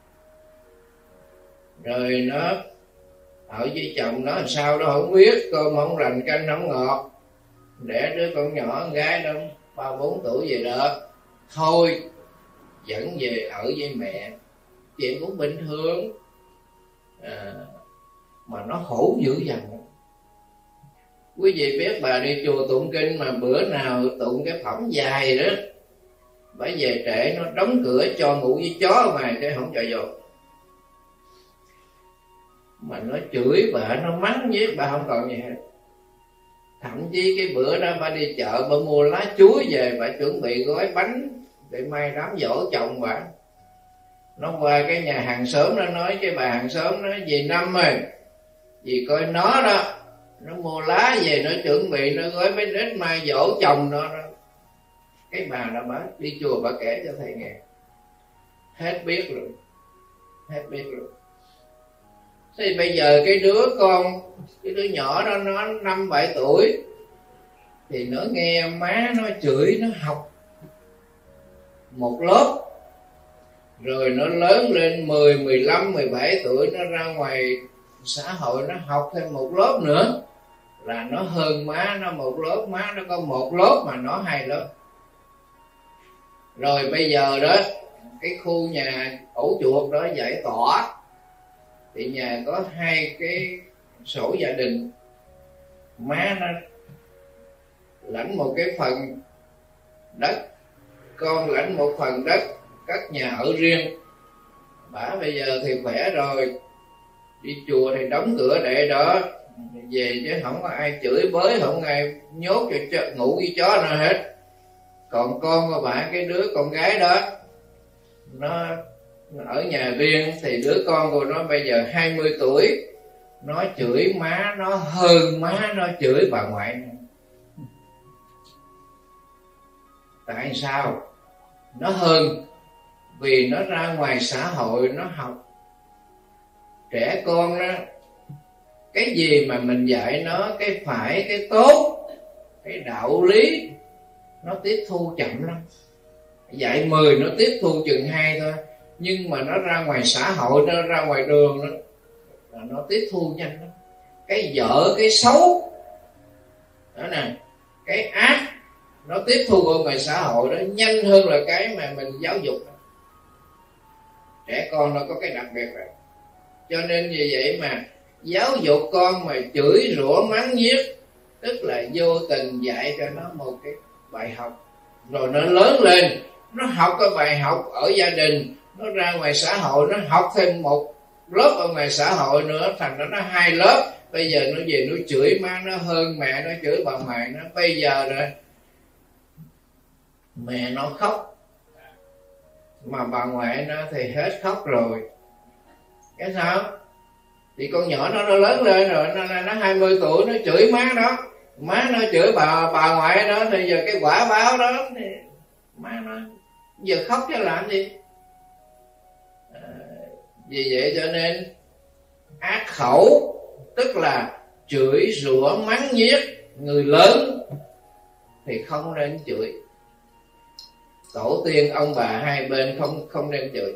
rồi nó ở với chồng nó làm sao đó không biết, cơm không rành canh không ngọt, để đứa con nhỏ con gái đó ba bốn tuổi về đó, thôi dẫn về ở với mẹ, chuyện cũng bình thường. À, mà nó khổ dữ dằn. Quý vị biết bà đi chùa tụng kinh mà bữa nào tụng cái phẩm dài đó, bà về trễ nó đóng cửa cho ngủ với chó mà chứ không cho vô. Mà nó chửi bà, nó mắng với bà không còn gì hết. Thậm chí cái bữa đó bà đi chợ, bà mua lá chuối về, bà chuẩn bị gói bánh để mai đám dỗ chồng bà. Nó qua cái nhà hàng xóm, nó nói cái bà hàng xóm nó dì Năm ơi, dì coi nó đó, nó mua lá về, nó chuẩn bị, nó gói bánh ít mai dỗ chồng nó đó. Cái bà đó bà đi chùa bà kể cho thầy nghe, hết biết rồi, hết biết rồi. Thì bây giờ cái đứa con, cái đứa nhỏ đó nó năm bảy tuổi, thì nó nghe má nó chửi, nó học một lớp, rồi nó lớn lên mười, mười lăm, mười bảy tuổi, nó ra ngoài xã hội nó học thêm một lớp nữa, là nó hơn má nó một lớp. Má nó có một lớp mà nó hai lớp. Rồi bây giờ đó, cái khu nhà ổ chuột đó giải tỏa, thì nhà có hai cái sổ gia đình, má nó lãnh một cái phần đất, con lãnh một phần đất, cất nhà ở riêng. Bả bây giờ thì khỏe rồi, đi chùa thì đóng cửa để đó, về chứ không có ai chửi bới, không ai nhốt cho ngủ với chó nữa hết. Còn con của bả, cái đứa con gái đó, nó ở nhà riêng, thì đứa con của nó bây giờ hai mươi tuổi, nó chửi má nó hơn má nó chửi bà ngoại. Tại sao nó hơn? Vì nó ra ngoài xã hội nó học. Trẻ con đó, cái gì mà mình dạy nó cái phải, cái tốt, cái đạo lý, nó tiếp thu chậm lắm. Dạy mười nó tiếp thu chừng hai thôi. Nhưng mà nó ra ngoài xã hội, nó ra ngoài đường đó, là nó tiếp thu nhanh lắm. Cái dở, cái xấu đó nè, cái ác, nó tiếp thu ở ngoài xã hội đó nhanh hơn là cái mà mình giáo dục đó. Trẻ con nó có cái đặc biệt này. Cho nên vì vậy mà giáo dục con mà chửi rủa mắng nhiếc, tức là vô tình dạy cho nó một cái bài học. Rồi nó lớn lên, nó học cái bài học ở gia đình, nó ra ngoài xã hội, nó học thêm một lớp ở ngoài xã hội nữa, thành ra nó hai lớp. Bây giờ nó về nó chửi má nó hơn mẹ nó, chửi bà mẹ nó. Bây giờ rồi mẹ nó khóc, mà bà ngoại nó thì hết khóc rồi. Cái sao? Thì con nhỏ nó nó lớn lên rồi, nó nó hai mươi tuổi, nó chửi má nó, má nó chửi bà bà ngoại đó, thì giờ cái quả báo đó thì má nó giờ khóc chứ làm gì. À, vì vậy cho nên ác khẩu tức là chửi rủa mắng nhiếc người lớn thì không nên chửi. Tổ tiên ông bà hai bên không không nên chửi.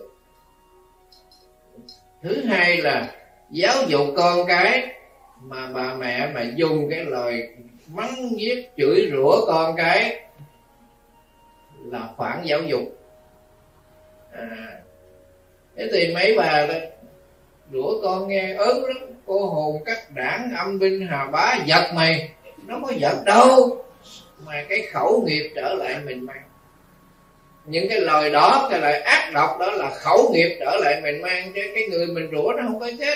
Thứ hai là giáo dục con cái mà bà mẹ mà dùng cái lời mắng nhiếc chửi rủa con cái là phản giáo dục. À, thế thì mấy bà là rủa con nghe ớn lắm, cô hồn các đảng âm binh hà bá giật mày. Nó có giật đâu, mà cái khẩu nghiệp trở lại mình mang. Những cái lời đó, cái lời ác độc đó là khẩu nghiệp trở lại mình mang, chứ cái người mình rủa nó không có chết.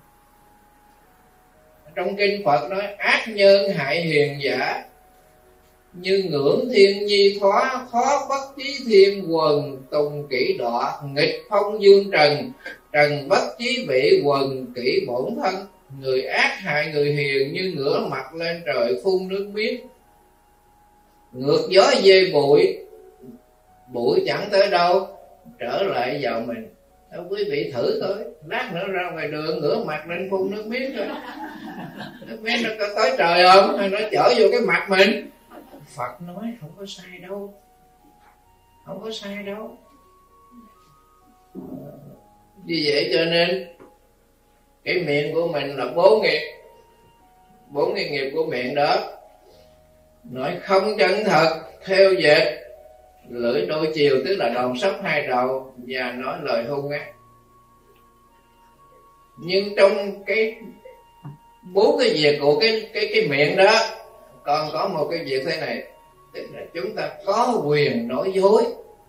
Trong kinh Phật nói ác nhân hại hiền giả, như ngưỡng thiên nhi thoá, khó bất chí thiên quần, tùng kỹ đọa, nghịch phong dương trần, trần bất chí vị quần kỹ bổn thân. Người ác hại người hiền như ngửa mặt lên trời phun nước miếng. Ngược gió dê bụi, bụi chẳng tới đâu, trở lại vào mình. Đâu quý vị thử thôi, lát nữa ra ngoài đường ngửa mặt lên phun nước miếng thôi. Nước miếng nó có tới trời không, hay nó chở vô cái mặt mình. Phật nói không có sai đâu, không có sai đâu. Vì vậy cho nên cái miệng của mình là bốn nghiệp, bốn cái nghiệp của miệng đó. Nói không chân thật, theo dệt, lưỡi đôi chiều tức là đòn sóc hai đầu, và nói lời hung ác. Nhưng trong cái bốn cái việc của cái cái cái miệng đó còn có một cái việc thế này, tức là chúng ta có quyền nói dối.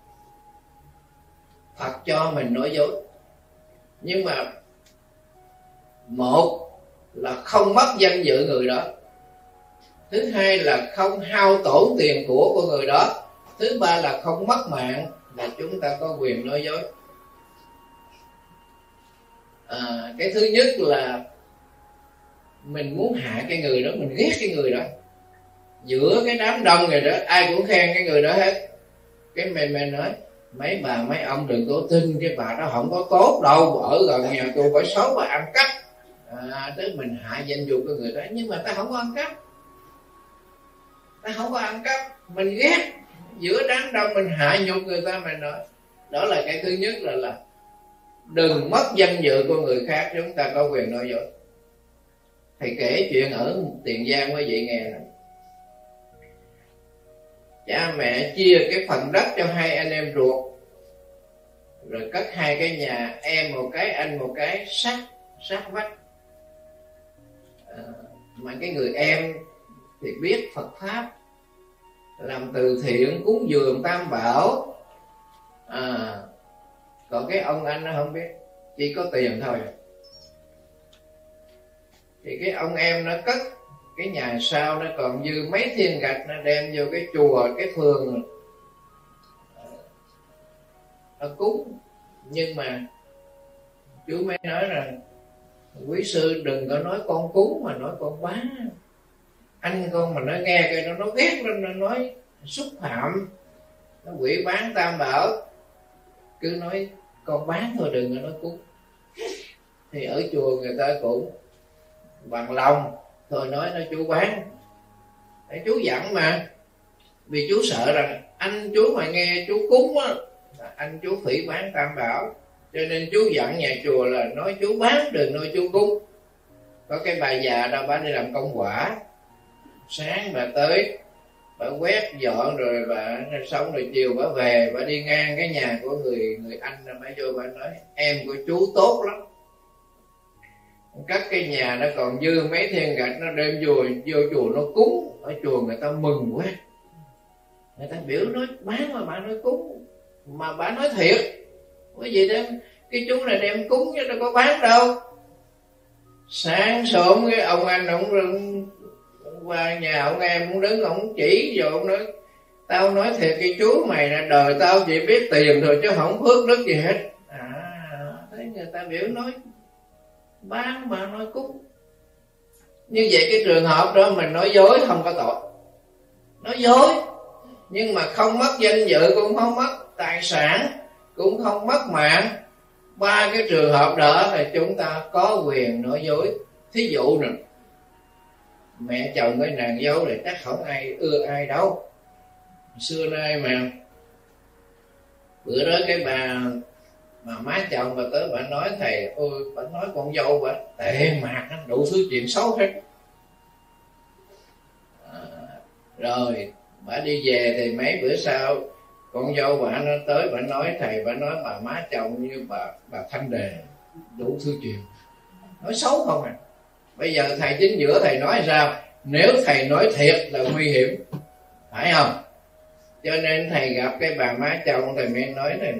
Phật cho mình nói dối, nhưng mà một là không mất danh dự người đó, thứ hai là không hao tổn tiền của của người đó, thứ ba là không mất mạng, là chúng ta có quyền nói dối. À, cái thứ nhất là mình muốn hại cái người đó, mình ghét cái người đó. Giữa cái đám đông người đó ai cũng khen cái người đó hết. Cái mày mày nói mấy bà mấy ông đừng có tin, cái bà đó không có tốt đâu, ở gần nhà tôi phải xấu và ăn cắp. À, tức mình hại danh dự của người đó, nhưng mà ta không có ăn cắp, ta không có ăn cắp, mình ghét. Giữa đám đông mình hại nhục người ta, mình nói. Đó là cái thứ nhất, là là đừng mất danh dự của người khác, chúng ta có quyền nói dối. Thầy kể chuyện ở Tiền Giang quý vị nghe này. Cha mẹ chia cái phần đất cho hai anh em ruột, rồi cất hai cái nhà, em một cái anh một cái, sát sát vách. À, mà cái người em thì biết Phật pháp, làm từ thiện cúng dường tam bảo. À, còn cái ông anh nó không biết, chỉ có tiền thôi. Thì cái ông em nó cất cái nhà sau, nó còn dư mấy thiên gạch, nó đem vô cái chùa, cái phường nó cúng. Nhưng mà chú mới nói rằng quý sư đừng có nói con cúng mà nói con bán. Anh con mà nó nghe cái nó nó ghét lên, nó nói xúc phạm, nó quỷ bán tam bảo. Cứ nói con bán thôi, đừng có nói cúng. Thì ở chùa người ta cũng bằng lòng thôi, nói nó chú bán. Để chú dặn mà, vì chú sợ rằng anh chú mà nghe chú cúng á, anh chú phỉ bán tam bảo, cho nên chú dặn nhà chùa là nói chú bán, đừng nói chú cúng. Có cái bà già đâu, bà đi làm công quả, sáng bà tới, bà quét dọn rồi bà xong rồi chiều bà về, bà đi ngang cái nhà của người người anh, bà vô bà nói em của chú tốt lắm, cắt cái nhà nó còn dư mấy thiên gạch, nó đem vô vô chùa nó cúng. Ở chùa người ta mừng quá, người ta biểu nói bán mà bà nói cúng, mà bà nói thiệt. Cái gì đó cái chú này đem cúng chứ đâu có bán đâu. Sáng sớm cái ông anh ông qua nhà ông em muốn đứng, ông chỉ vô ông nói tao nói thiệt cái chú mày là đời tao chỉ biết tiền thôi chứ không phước đức gì hết. À, thấy người ta biểu nói bán mà nói cúng. Như vậy cái trường hợp đó mình nói dối không có tội. Nói dối nhưng mà không mất danh dự, cũng không mất tài sản, cũng không mất mạng. Ba cái trường hợp đó là chúng ta có quyền nói dối. Thí dụ nè, mẹ chồng với nàng dâu thì chắc không ai ưa ai đâu. Xưa nay mà bữa đó cái bà mà má chồng bà tới bà nói thầy, ôi bà nói con dâu bà tệ mạc đủ thứ chuyện xấu hết. À, rồi bà đi về thì mấy bữa sau con dâu bà nó tới bà nói thầy, bà nói bà má chồng như bà bà Thanh Đề, đủ thứ chuyện nói xấu không à. Bây giờ thầy chính giữa thầy nói sao? Nếu thầy nói thiệt là nguy hiểm, phải không? Cho nên thầy gặp cái bà má chồng thầy mới nói này,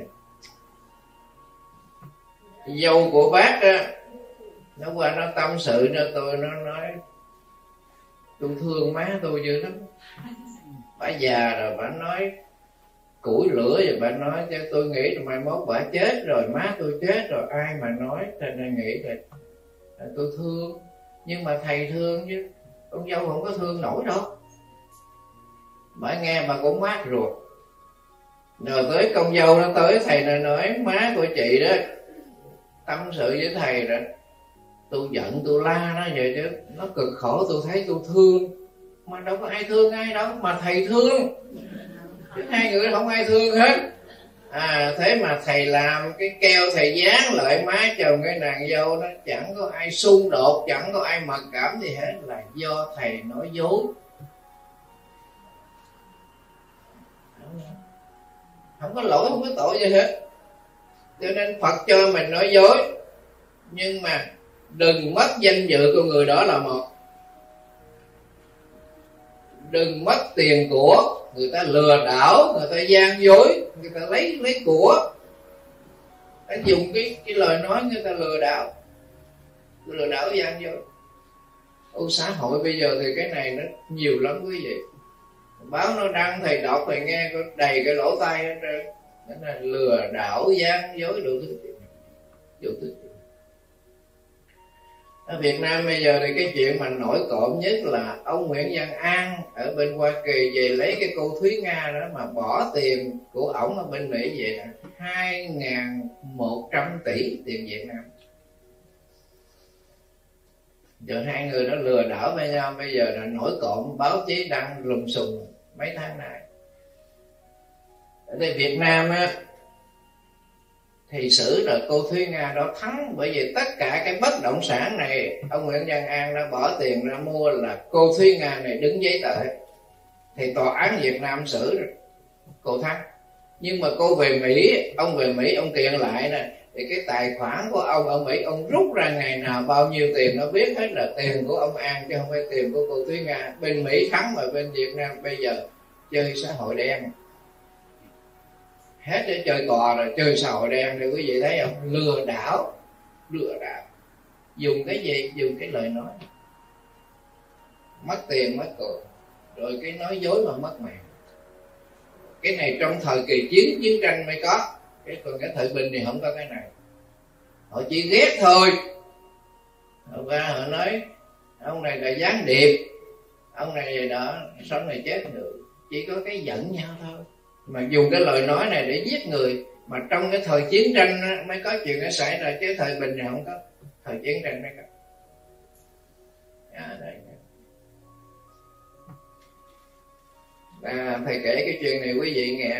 dâu của bác á, nó qua nó tâm sự cho tôi, nó nói tôi thương má tôi dữ lắm. Bà già rồi bà nói củi lửa, rồi bà nói cho tôi nghĩ rồi mai mốt bà chết rồi, má tôi chết rồi ai mà nói. Cho nên nghĩ là, là tôi thương. Nhưng mà thầy thương chứ con dâu không có thương nổi đâu. Bà nghe bà cũng mát ruột. Rồi tới con dâu nó tới thầy nó nói má của chị đó tâm sự với thầy rồi, tôi giận tôi la nó vậy chứ nó cực khổ tôi thấy tôi thương. Mà đâu có ai thương ai đâu, mà thầy thương chứ hai người không ai thương hết. À thế mà thầy làm cái keo thầy dán lại má chồng cái nàng dâu nó chẳng có ai xung đột, chẳng có ai mặc cảm gì hết, là do thầy nói dối. Không có lỗi, không có tội gì hết. Cho nên Phật cho mình nói dối, nhưng mà đừng mất danh dự của người đó là một. Đừng mất tiền của, người ta lừa đảo, người ta gian dối, người ta lấy lấy của, ta dùng cái cái lời nói người ta lừa đảo, lừa đảo gian dối. Ô, xã hội bây giờ thì cái này nó nhiều lắm quý vị. Báo nó đăng thầy đọc thầy nghe có đầy cái lỗ tai hết trơn. Đó là lừa đảo gian dối đủ thứ chuyện, đủ thứ chuyện. Ở Việt Nam bây giờ thì cái chuyện mà nổi cộm nhất là ông Nguyễn Văn An ở bên Hoa Kỳ về lấy cái cô Thúy Nga đó mà bỏ tiền của ổng ở bên Mỹ về là hai nghìn một trăm tỷ tiền Việt Nam. Giờ hai người đó lừa đảo với nhau, bây giờ là nổi cộm, báo chí đăng lùm xùm mấy tháng này. Ở đây Việt Nam á thì xử là cô Thúy Nga đó thắng, bởi vì tất cả cái bất động sản này ông Nguyễn Văn An đã bỏ tiền ra mua là cô Thúy Nga này đứng giấy tờ. Thì tòa án Việt Nam xử rồi, cô thắng. Nhưng mà cô về Mỹ, ông về Mỹ ông kiện lại nè, thì cái tài khoản của ông ở Mỹ ông rút ra ngày nào bao nhiêu tiền nó biết hết là tiền của ông An chứ không phải tiền của cô Thúy Nga. Bên Mỹ thắng mà bên Việt Nam bây giờ chơi xã hội đen hết, để chơi cò rồi chơi xã hội đen thì quý vị thấy không? Lừa đảo, lừa đảo, dùng cái gì? Dùng cái lời nói, mất tiền mất của, rồi cái nói dối mà mất mạng. Cái này trong thời kỳ chiến chiến tranh mới có, cái còn cái thời bình thì không có cái này. Họ chỉ ghét thôi. Họ ra họ nói ông này là gián điệp, ông này vậy đó, sống này chết được. Chỉ có cái giận nhau thôi, mà dùng cái lời nói này để giết người. Mà trong cái thời chiến tranh mới có chuyện nó xảy ra, chứ thời bình thì không có. Thời chiến tranh mới có. À, đây. À, thầy kể cái chuyện này quý vị nghe.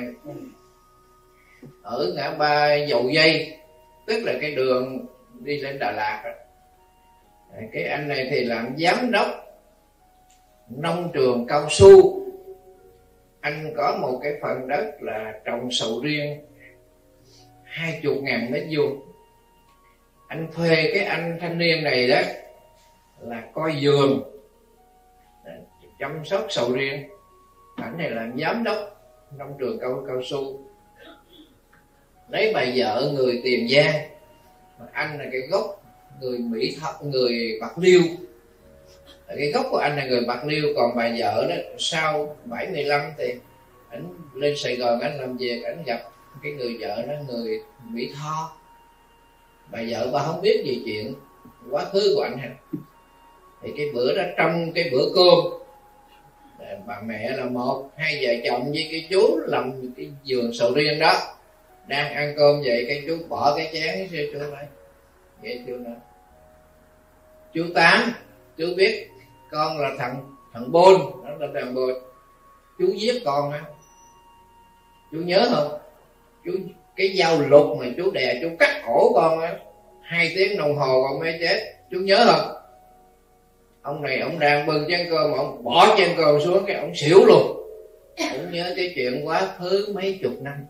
Ở ngã ba Dầu Dây, tức là cái đường đi lên Đà Lạt đó. Cái anh này thì làm giám đốc nông trường cao su. Anh có một cái phần đất là trồng sầu riêng hai mươi ngàn mét vuông. Anh thuê cái anh thanh niên này đó là coi vườn, chăm sóc sầu riêng. Anh này làm giám đốc nông trường cao cao su, lấy bà vợ người Tiền Giang, mà anh là cái gốc người Mỹ Tho, người Bạc Liêu. Cái gốc của anh là người Bạc Liêu, còn bà vợ đó sau bảy mươi lăm thì anh lên Sài Gòn anh làm việc, anh gặp cái người vợ đó người Mỹ Tho. Bà vợ bà không biết gì chuyện quá khứ của anh hết. Thì cái bữa đó trong cái bữa cơm, bà mẹ là một, hai vợ chồng với cái chú làm cái vườn sầu riêng đó đang ăn cơm vậy, cái chú bỏ cái chén cho chú nói vậy, chú nói chú Tám, chú biết con là thằng thằng Bôn, đó là thằng Bôn, chú giết con á, chú nhớ không? Chú cái dao lục mà chú đè chú cắt cổ con á, hai tiếng đồng hồ con mới chết, chú nhớ không? Ông này ông đang bưng chén cơm, ông bỏ chén cơm xuống cái ông xỉu luôn. Ông nhớ cái chuyện quá khứ mấy chục năm.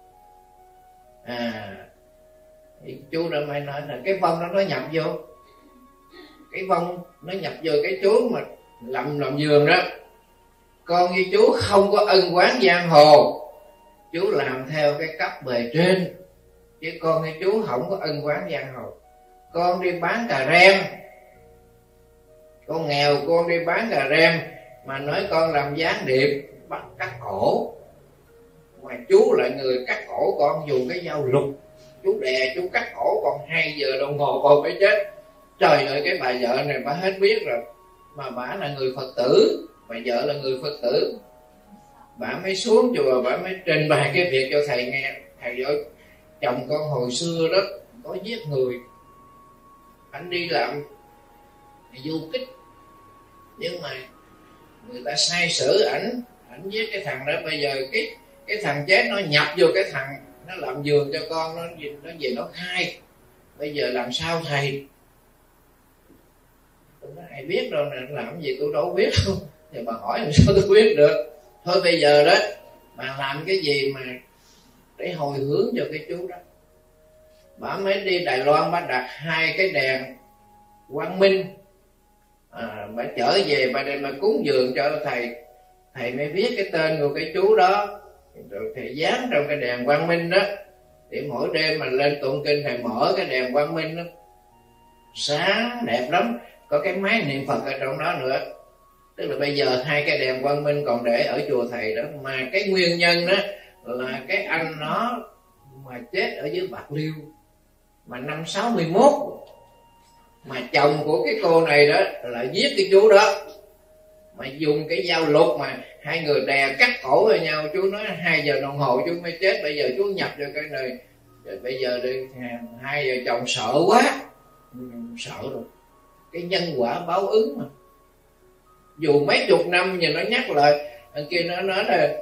À, thì chú đã mới nói là cái vong đó nó nhập vô, cái vong nó nhập vô cái chú mà làm làm giường đó. Con với chú không có ân oán giang hồ, chú làm theo cái cấp bề trên, chứ con với chú không có ân oán giang hồ. Con đi bán cà rem, con nghèo con đi bán cà rem mà nói con làm gián điệp bắt cắt cổ, mà chú lại người cắt cổ con dùng cái dao lục, chú đè chú cắt cổ con hai giờ đồng hồ con mới chết. Trời ơi, cái bà vợ này bà hết biết rồi, mà bà là người Phật tử, bà vợ là người Phật tử, bà mới xuống chùa, bà mới trình bày cái việc cho thầy nghe. Thầy ơi, chồng con hồi xưa đó có giết người, anh đi làm du kích, nhưng mà người ta sai sử ảnh, ảnh giết cái thằng đó. Bây giờ cái cái thằng chết nó nhập vô cái thằng nó làm giường cho con, nó nó về nó khai. Bây giờ làm sao thầy? Tôi nói ai biết đâu nè, làm gì tôi đâu biết đâu. Thì bà hỏi làm sao tôi biết được. Thôi bây giờ đó bà làm cái gì mà để hồi hướng cho cái chú đó. Bà mới đi Đài Loan, bà đặt hai cái đèn quang minh, à, bà trở về bà đem mà cúng dường cho thầy. Thầy mới viết cái tên của cái chú đó, rồi thầy dán trong cái đèn quang minh đó, để mỗi đêm mà lên tụng kinh thầy mở cái đèn quang minh đó, sáng đẹp lắm, có cái máy niệm Phật ở trong đó nữa. Tức là bây giờ hai cái đèn quang minh còn để ở chùa thầy đó. Mà cái nguyên nhân đó là cái anh nó mà chết ở dưới Bạc Liêu mà năm sáu mươi mốt, mà chồng của cái cô này đó là giết cái chú đó, mà dùng cái dao lục mà hai người đè cắt cổ với nhau. Chú nói hai giờ đồng hồ chú mới chết. Bây giờ chú nhập vô cái này, rồi bây giờ đi hai vợ chồng sợ quá, sợ rồi. Cái nhân quả báo ứng mà, dù mấy chục năm giờ nó nhắc lại, anh kia nó nói là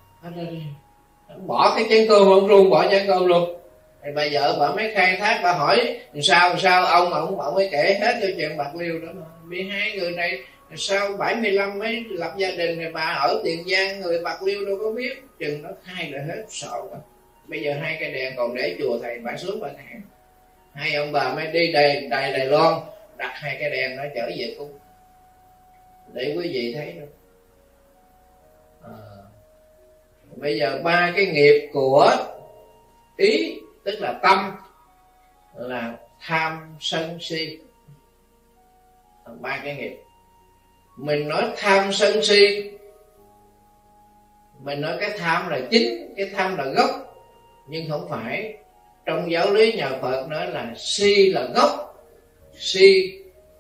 bỏ cái chén cơm không luôn, bỏ chén cơm luôn. Thì bà vợ bà mới khai thác, bà hỏi sao sao ông ông ông mới kể hết cho chuyện Bạc Liêu đó. Mà bị hai người này sau bảy mươi lăm mới lập gia đình, thì bà ở Tiền Giang, người Bạc Liêu đâu có biết. Chừng nó khai là hết, sợ quá. Bây giờ hai cái đèn còn để chùa thầy, bà xuống bà thèm. Hai ông bà mới đi Đài, Đài, Đài Loan, đặt hai cái đèn nó trở về cung, để quý vị thấy đâu. À, bây giờ ba cái nghiệp của ý, tức là tâm, là tham sân si. Ba cái nghiệp. Mình nói tham sân si, mình nói cái tham là chính, cái tham là gốc, nhưng không phải. Trong giáo lý nhà Phật nói là si là gốc, si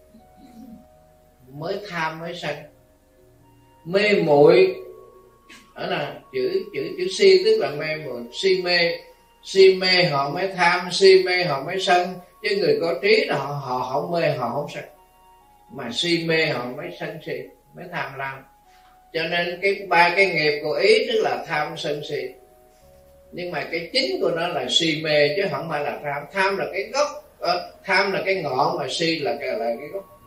mới tham mới sân. Mê muội đó là chữ chữ chữ si, tức là mê muội, si mê. Si mê họ mới tham, si mê họ mới sân. Chứ người có trí là họ, họ không mê, họ không sân. Mà si mê họ mới sân si, mới tham lam. Cho nên cái ba cái nghiệp của ý tức là tham sân si. Nhưng mà cái chính của nó là si mê, chứ không phải là tham. Tham là cái gốc, ờ, tham là cái ngọn, mà si là cái, là cái gốc.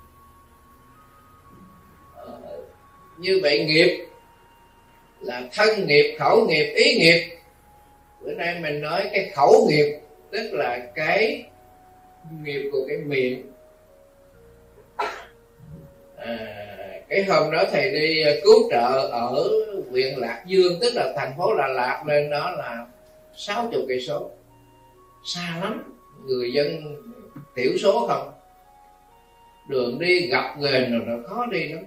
Ờ, như vậy nghiệp là thân nghiệp, khẩu nghiệp, ý nghiệp. Bữa nay mình nói cái khẩu nghiệp, tức là cái nghiệp của cái miệng. À, cái hôm đó thầy đi cứu trợ ở huyện Lạc Dương, tức là thành phố Đà Lạt, lên đó là sáu mươi cây số, xa lắm, người dân thiểu số không, đường đi gập ghềnh rồi nó khó đi lắm.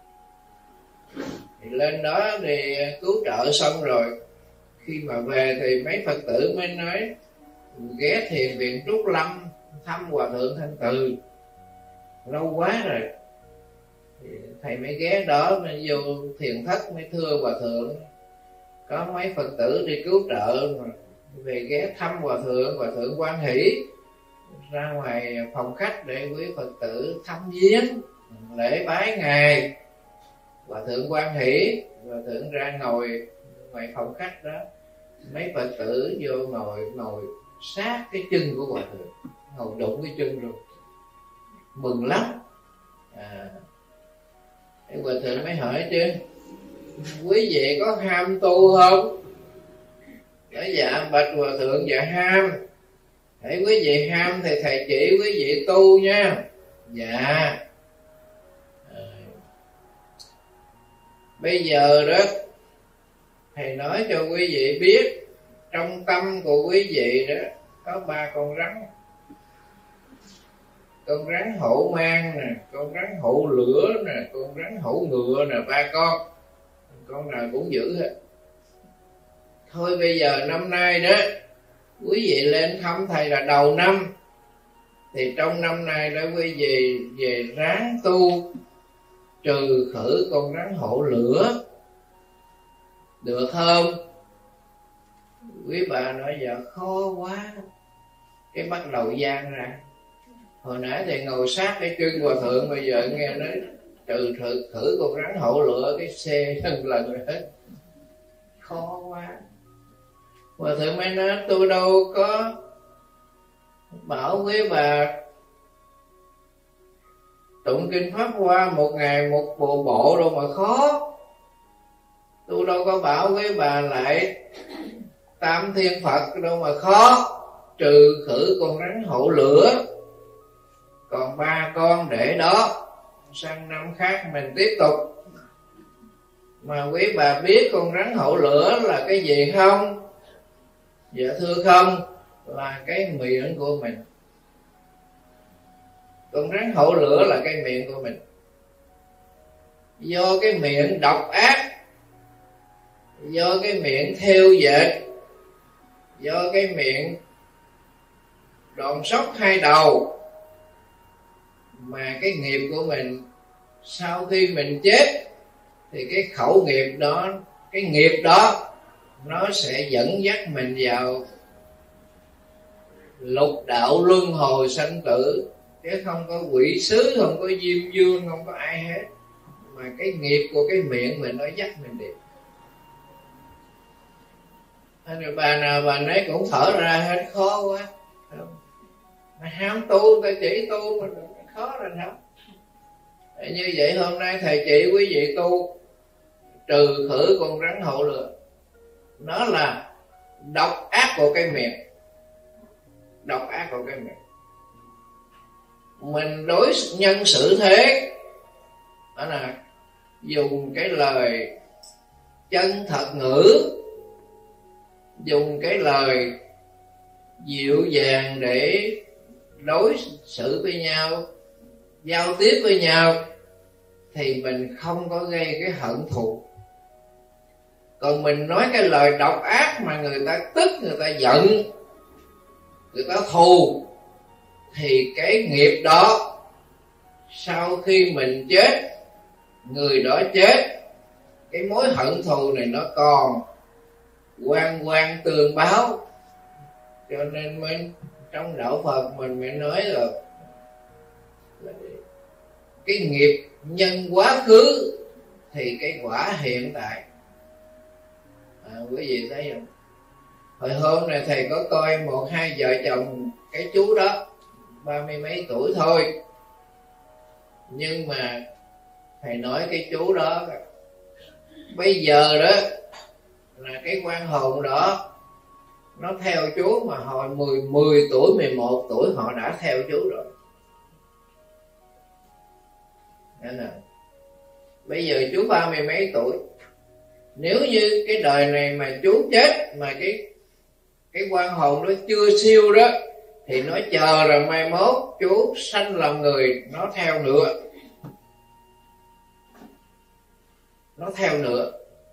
Thì lên đó thì cứu trợ xong rồi, khi mà về thì mấy Phật tử mới nói ghé thiền viện Trúc Lâm thăm Hòa Thượng Thanh Từ, lâu quá rồi. Thì thầy mới ghé đó, mới vô thiền thất mới thưa Hòa Thượng có mấy Phật tử đi cứu trợ mà về ghé thăm Hòa Thượng. Hòa Thượng hoan hỷ ra ngoài phòng khách để quý Phật tử thăm viếng. lễ bái ngài. Hòa thượng quan hỷ, hòa thượng ra ngồi ngoài phòng khách đó, mấy Phật tử vô ngồi ngồi sát cái chân của hòa thượng, ngồi đụng cái chân rồi, mừng lắm. À, hòa thượng mới hỏi chứ quý vị có ham tu không? Nói dạ bạch hòa thượng, dạ ham. Hãy quý vị ham thì thầy chỉ quý vị tu nha. Dạ. À, bây giờ đó thầy nói cho quý vị biết, trong tâm của quý vị đó có ba con rắn. Con rắn hổ mang nè, con rắn hổ lửa nè, con rắn hổ ngựa nè, ba con. Con nào cũng giữ hết. Thôi bây giờ năm nay đó quý vị lên thăm thầy là đầu năm, thì trong năm nay đó quý vị về ráng tu trừ khử con rắn hổ lửa, được không? Quý bà nói dạ khó quá. Cái bắt đầu gian ra. Hồi nãy thì ngồi sát cái chân hòa thượng, bây giờ nghe nói trừ khử, khử con rắn hổ lửa, cái xe lần lần rồi hết. Khó quá. Hòa thượng mới nói tôi đâu có bảo quý bà tụng kinh Pháp Hoa một ngày một bộ bộ đâu mà khó. Tôi đâu có bảo quý bà lại Tam Thiên Phật đâu mà khó. Trừ khử con rắn hổ lửa, còn ba con để đó, sang năm khác mình tiếp tục. Mà quý bà biết con rắn hổ lửa là cái gì không? Dạ thưa không, là cái miệng của mình. Con rắn hổ lửa là cái miệng của mình. Do cái miệng độc ác, do cái miệng thêu dệt, do cái miệng đòn sóc hai đầu, mà cái nghiệp của mình sau khi mình chết thì cái khẩu nghiệp đó, cái nghiệp đó nó sẽ dẫn dắt mình vào lục đạo luân hồi sanh tử, chứ không có quỷ sứ, không có diêm vương, không có ai hết, mà cái nghiệp của cái miệng mình nó dắt mình đi. Rồi bà nào bà nấy cũng thở ra hết, khó quá. Mà ham tu, ta chỉ tu mà khó là sao? Như vậy hôm nay thầy chỉ quý vị tu trừ khử con rắn hổ lửa. Nó là độc ác của cái miệng. Độc ác của cái miệng. Mình đối nhân xử thế, đó là dùng cái lời chân thật ngữ, dùng cái lời dịu dàng để đối xử với nhau, giao tiếp với nhau, thì mình không có gây cái hận thù. Còn mình nói cái lời độc ác mà người ta tức, người ta giận, người ta thù, thì cái nghiệp đó sau khi mình chết, người đó chết, cái mối hận thù này nó còn oan oan tương báo. Cho nên mình trong đạo Phật mình mới nói là, là cái nghiệp nhân quá khứ thì cái quả hiện tại. À, quý vị thấy không? Hồi hôm này thầy có coi một hai vợ chồng cái chú đó ba mươi mấy tuổi thôi, nhưng mà thầy nói cái chú đó bây giờ đó là cái quan hồn đó nó theo chú mà hồi mười, mười tuổi, mười một tuổi họ đã theo chú rồi. Nên là bây giờ chú ba mươi mấy tuổi, nếu như cái đời này mà chú chết mà cái cái quan hồn nó chưa siêu đó, thì nó chờ rồi mai mốt chú sanh làm người, nó theo nữa, nó theo nữa.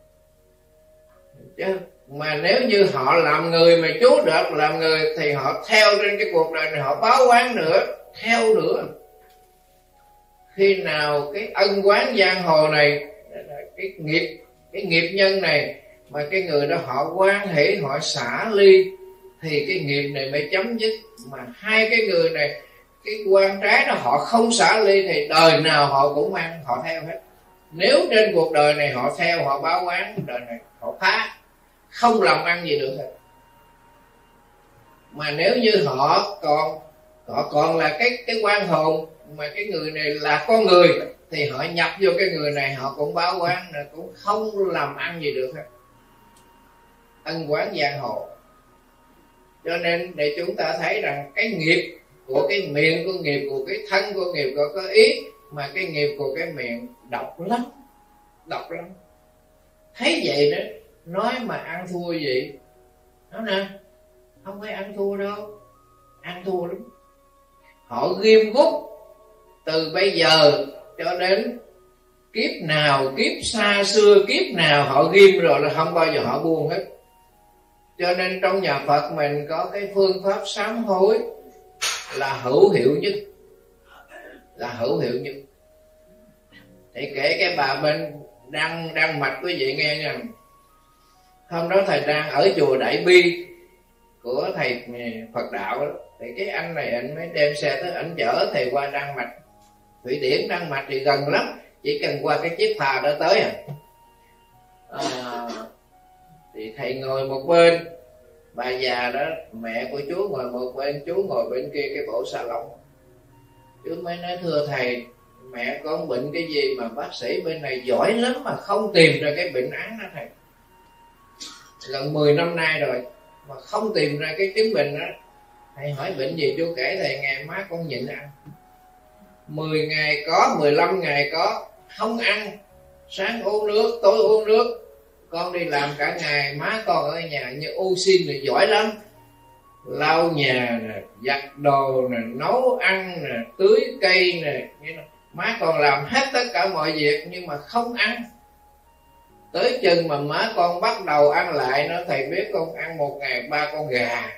Chứ mà nếu như họ làm người mà chú được làm người, thì họ theo trên cái cuộc đời này, họ báo oán nữa, theo nữa. Khi nào cái ân oán giang hồ này, cái nghiệp, cái nghiệp nhân này mà cái người đó họ hoan hỷ, họ xả ly, thì cái nghiệp này mới chấm dứt. Mà hai cái người này cái quan trái đó họ không xả ly thì đời nào họ cũng mang họ theo hết. Nếu trên cuộc đời này họ theo, họ báo oán, đời này họ phá, không làm ăn gì được hết. Mà nếu như họ còn họ còn là cái cái quan hồn, mà cái người này là con người, thì họ nhập vô cái người này, họ cũng báo oán, là cũng không làm ăn gì được hết. Ân oán giang hồ. Cho nên để chúng ta thấy rằng cái nghiệp của cái miệng, của nghiệp của cái thân, của nghiệp của có ý, mà cái nghiệp của cái miệng độc lắm, độc lắm. Thấy vậy đó, nói mà ăn thua gì, nói nè, không phải ăn thua đâu, ăn thua lắm. Họ ghim gút từ bây giờ cho đến kiếp nào, kiếp xa xưa, kiếp nào họ ghim rồi là không bao giờ họ buông hết. Cho nên trong nhà Phật mình có cái phương pháp sám hối là hữu hiệu nhất, là hữu hiệu nhất. Thì kể cái bà bên đăng đăng mạch quý vị nghe nha. Hôm đó thầy đang ở chùa Đại Bi của thầy Phật đạo đó, thì cái anh này anh mới đem xe tới, anh chở thầy qua Đan Mạch. Thụy Điển Đan Mạch thì gần lắm, chỉ cần qua cái chiếc phà đó tới à. à thì thầy ngồi một bên, bà già đó, mẹ của chú ngồi một bên, chú ngồi bên kia cái bộ xà lông. Chú mới nói thưa thầy, mẹ con bệnh cái gì mà bác sĩ bên này giỏi lắm mà không tìm ra cái bệnh án đó thầy. Gần mười năm nay rồi mà không tìm ra cái chứng bệnh đó. Thầy hỏi bệnh gì, chú kể thầy nghe, má con nhịn ăn, mười ngày có, mười lăm ngày có, không ăn, sáng uống nước, tối uống nước. Con đi làm cả ngày, má con ở nhà như ô xin thì giỏi lắm, lau nhà nè, giặt đồ nè, nấu ăn nè, tưới cây nè, má con làm hết tất cả mọi việc nhưng mà không ăn. Tới chừng mà má con bắt đầu ăn lại, nó thầy biết con ăn một ngày ba con gà.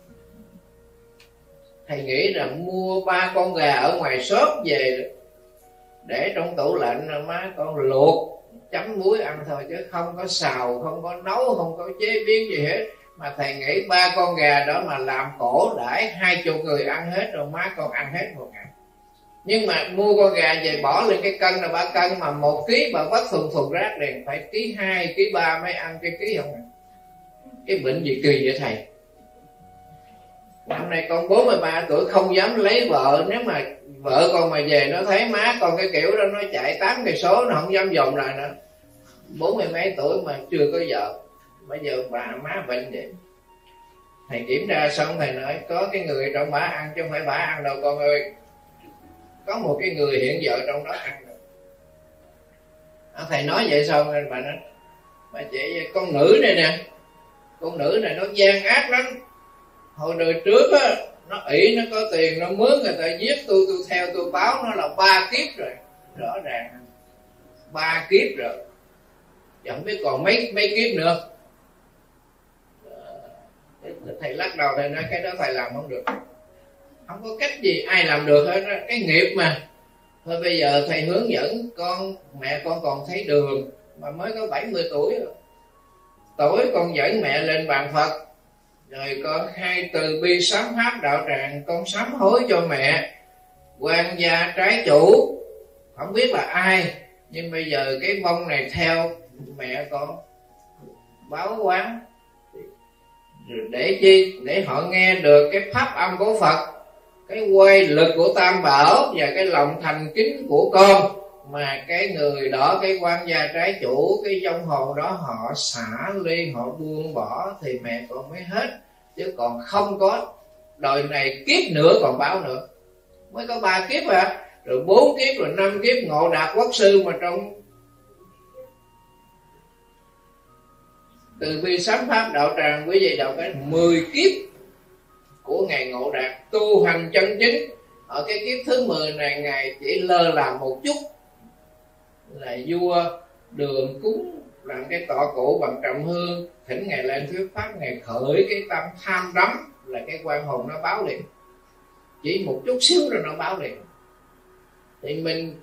Thầy nghĩ rằng mua ba con gà ở ngoài shop về để trong tủ lạnh, má con luộc chấm muối ăn thôi, chứ không có xào, không có nấu, không có chế biến gì hết. Mà thầy nghĩ ba con gà đó mà làm cổ đãi hai chục người ăn hết rồi, má con ăn hết một ngày. Nhưng mà mua con gà về bỏ lên cái cân là ba cân, mà một ký bà vất thùng thùng rác liền, phải ký hai, ký ba mới ăn cái ký không. Cái bệnh gì kỳ vậy thầy? Năm nay con bốn mươi ba tuổi không dám lấy vợ, nếu mà vợ con mà về nó thấy má con cái kiểu đó, nó chạy tám cây số, nó không dám vòng lại nữa. Bốn mươi mấy tuổi mà chưa có vợ, bây giờ bà má bệnh vậy. Thầy kiểm tra xong thầy nói có cái người trong bà ăn chứ không phải bà ăn đâu con ơi. Có một cái người hiện giờ trong đó ăn được. À, thầy nói vậy xong rồi bà nói, bà chị con nữ này nè, con nữ này nó gian ác lắm. Hồi đời trước á, nó ỷ nó có tiền, nó mướn người ta giết tôi, tôi theo tôi báo nó là ba kiếp rồi. Rõ ràng ba kiếp rồi, chẳng biết còn mấy mấy kiếp nữa. Thầy lắc đầu, thầy nói cái đó thầy làm không được, không có cách gì ai làm được hết đó. Cái nghiệp mà. Thôi bây giờ thầy hướng dẫn con, mẹ con còn thấy đường mà mới có bảy mươi tuổi rồi. Tối con dẫn mẹ lên bàn Phật, rồi con hai từ bi sám pháp đạo tràng, con sám hối cho mẹ. Quan gia trái chủ không biết là ai, nhưng bây giờ cái vong này theo mẹ con báo oán. Để chi? Để họ nghe được cái pháp âm của Phật, cái quay lực của Tam Bảo và cái lòng thành kính của con. Mà cái người đó, cái quan gia trái chủ, cái vong hồn đó họ xả ly, họ buông bỏ thì mẹ con mới hết. Chứ còn không có đời này kiếp nữa còn báo nữa. Mới có ba kiếp à, rồi bốn kiếp, rồi năm kiếp Ngộ Đạt Quốc Sư. Mà trong từ bi sám pháp đạo tràng quý vị đọc cái mười kiếp của ngài Ngộ Đạt tu hành chân chính. Ở cái kiếp thứ mười này ngài chỉ lơ là một chút, là vua Đường cúng làm cái tọa cụ bằng trầm hương, thỉnh ngài lên thuyết pháp, ngài khởi cái tâm tham đắm, là cái quan hồn nó báo liền. Chỉ một chút xíu rồi nó báo liền. Thì mình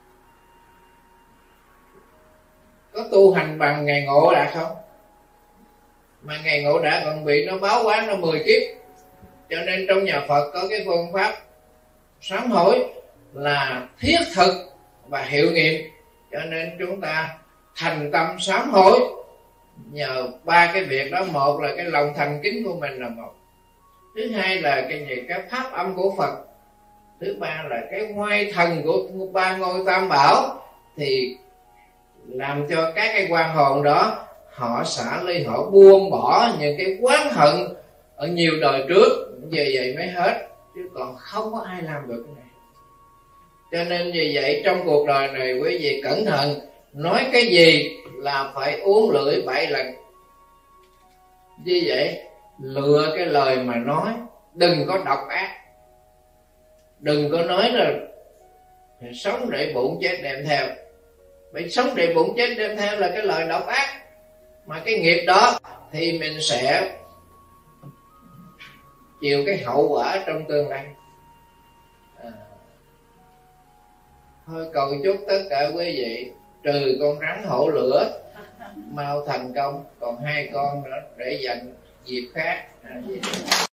có tu hành bằng ngài Ngộ Đạt không? Mà ngài Ngộ Đạt còn bị nó báo quá, nó mười kiếp. Cho nên trong nhà Phật có cái phương pháp sám hối là thiết thực và hiệu nghiệm, cho nên chúng ta thành tâm sám hối nhờ ba cái việc đó. Một là cái lòng thành kính của mình là một, thứ hai là cái gì cái pháp âm của Phật, thứ ba là cái ngoại thần của ba ngôi tam bảo, thì làm cho các cái quan hồn đó họ xả ly, họ buông bỏ những cái oán hận ở nhiều đời trước, về vậy mới hết, chứ còn không có ai làm được cái này. Cho nên vì vậy trong cuộc đời này quý vị cẩn thận, nói cái gì là phải uốn lưỡi bảy lần. Như vậy lựa cái lời mà nói, đừng có độc ác, đừng có nói là sống để bụng chết đem theo. Vậy sống để bụng chết đem theo là cái lời độc ác, mà cái nghiệp đó thì mình sẽ chịu cái hậu quả trong tương lai. à. Thôi cầu chúc tất cả quý vị trừ con rắn hổ lửa mau thành công, còn hai con nữa để dành dịp khác. à.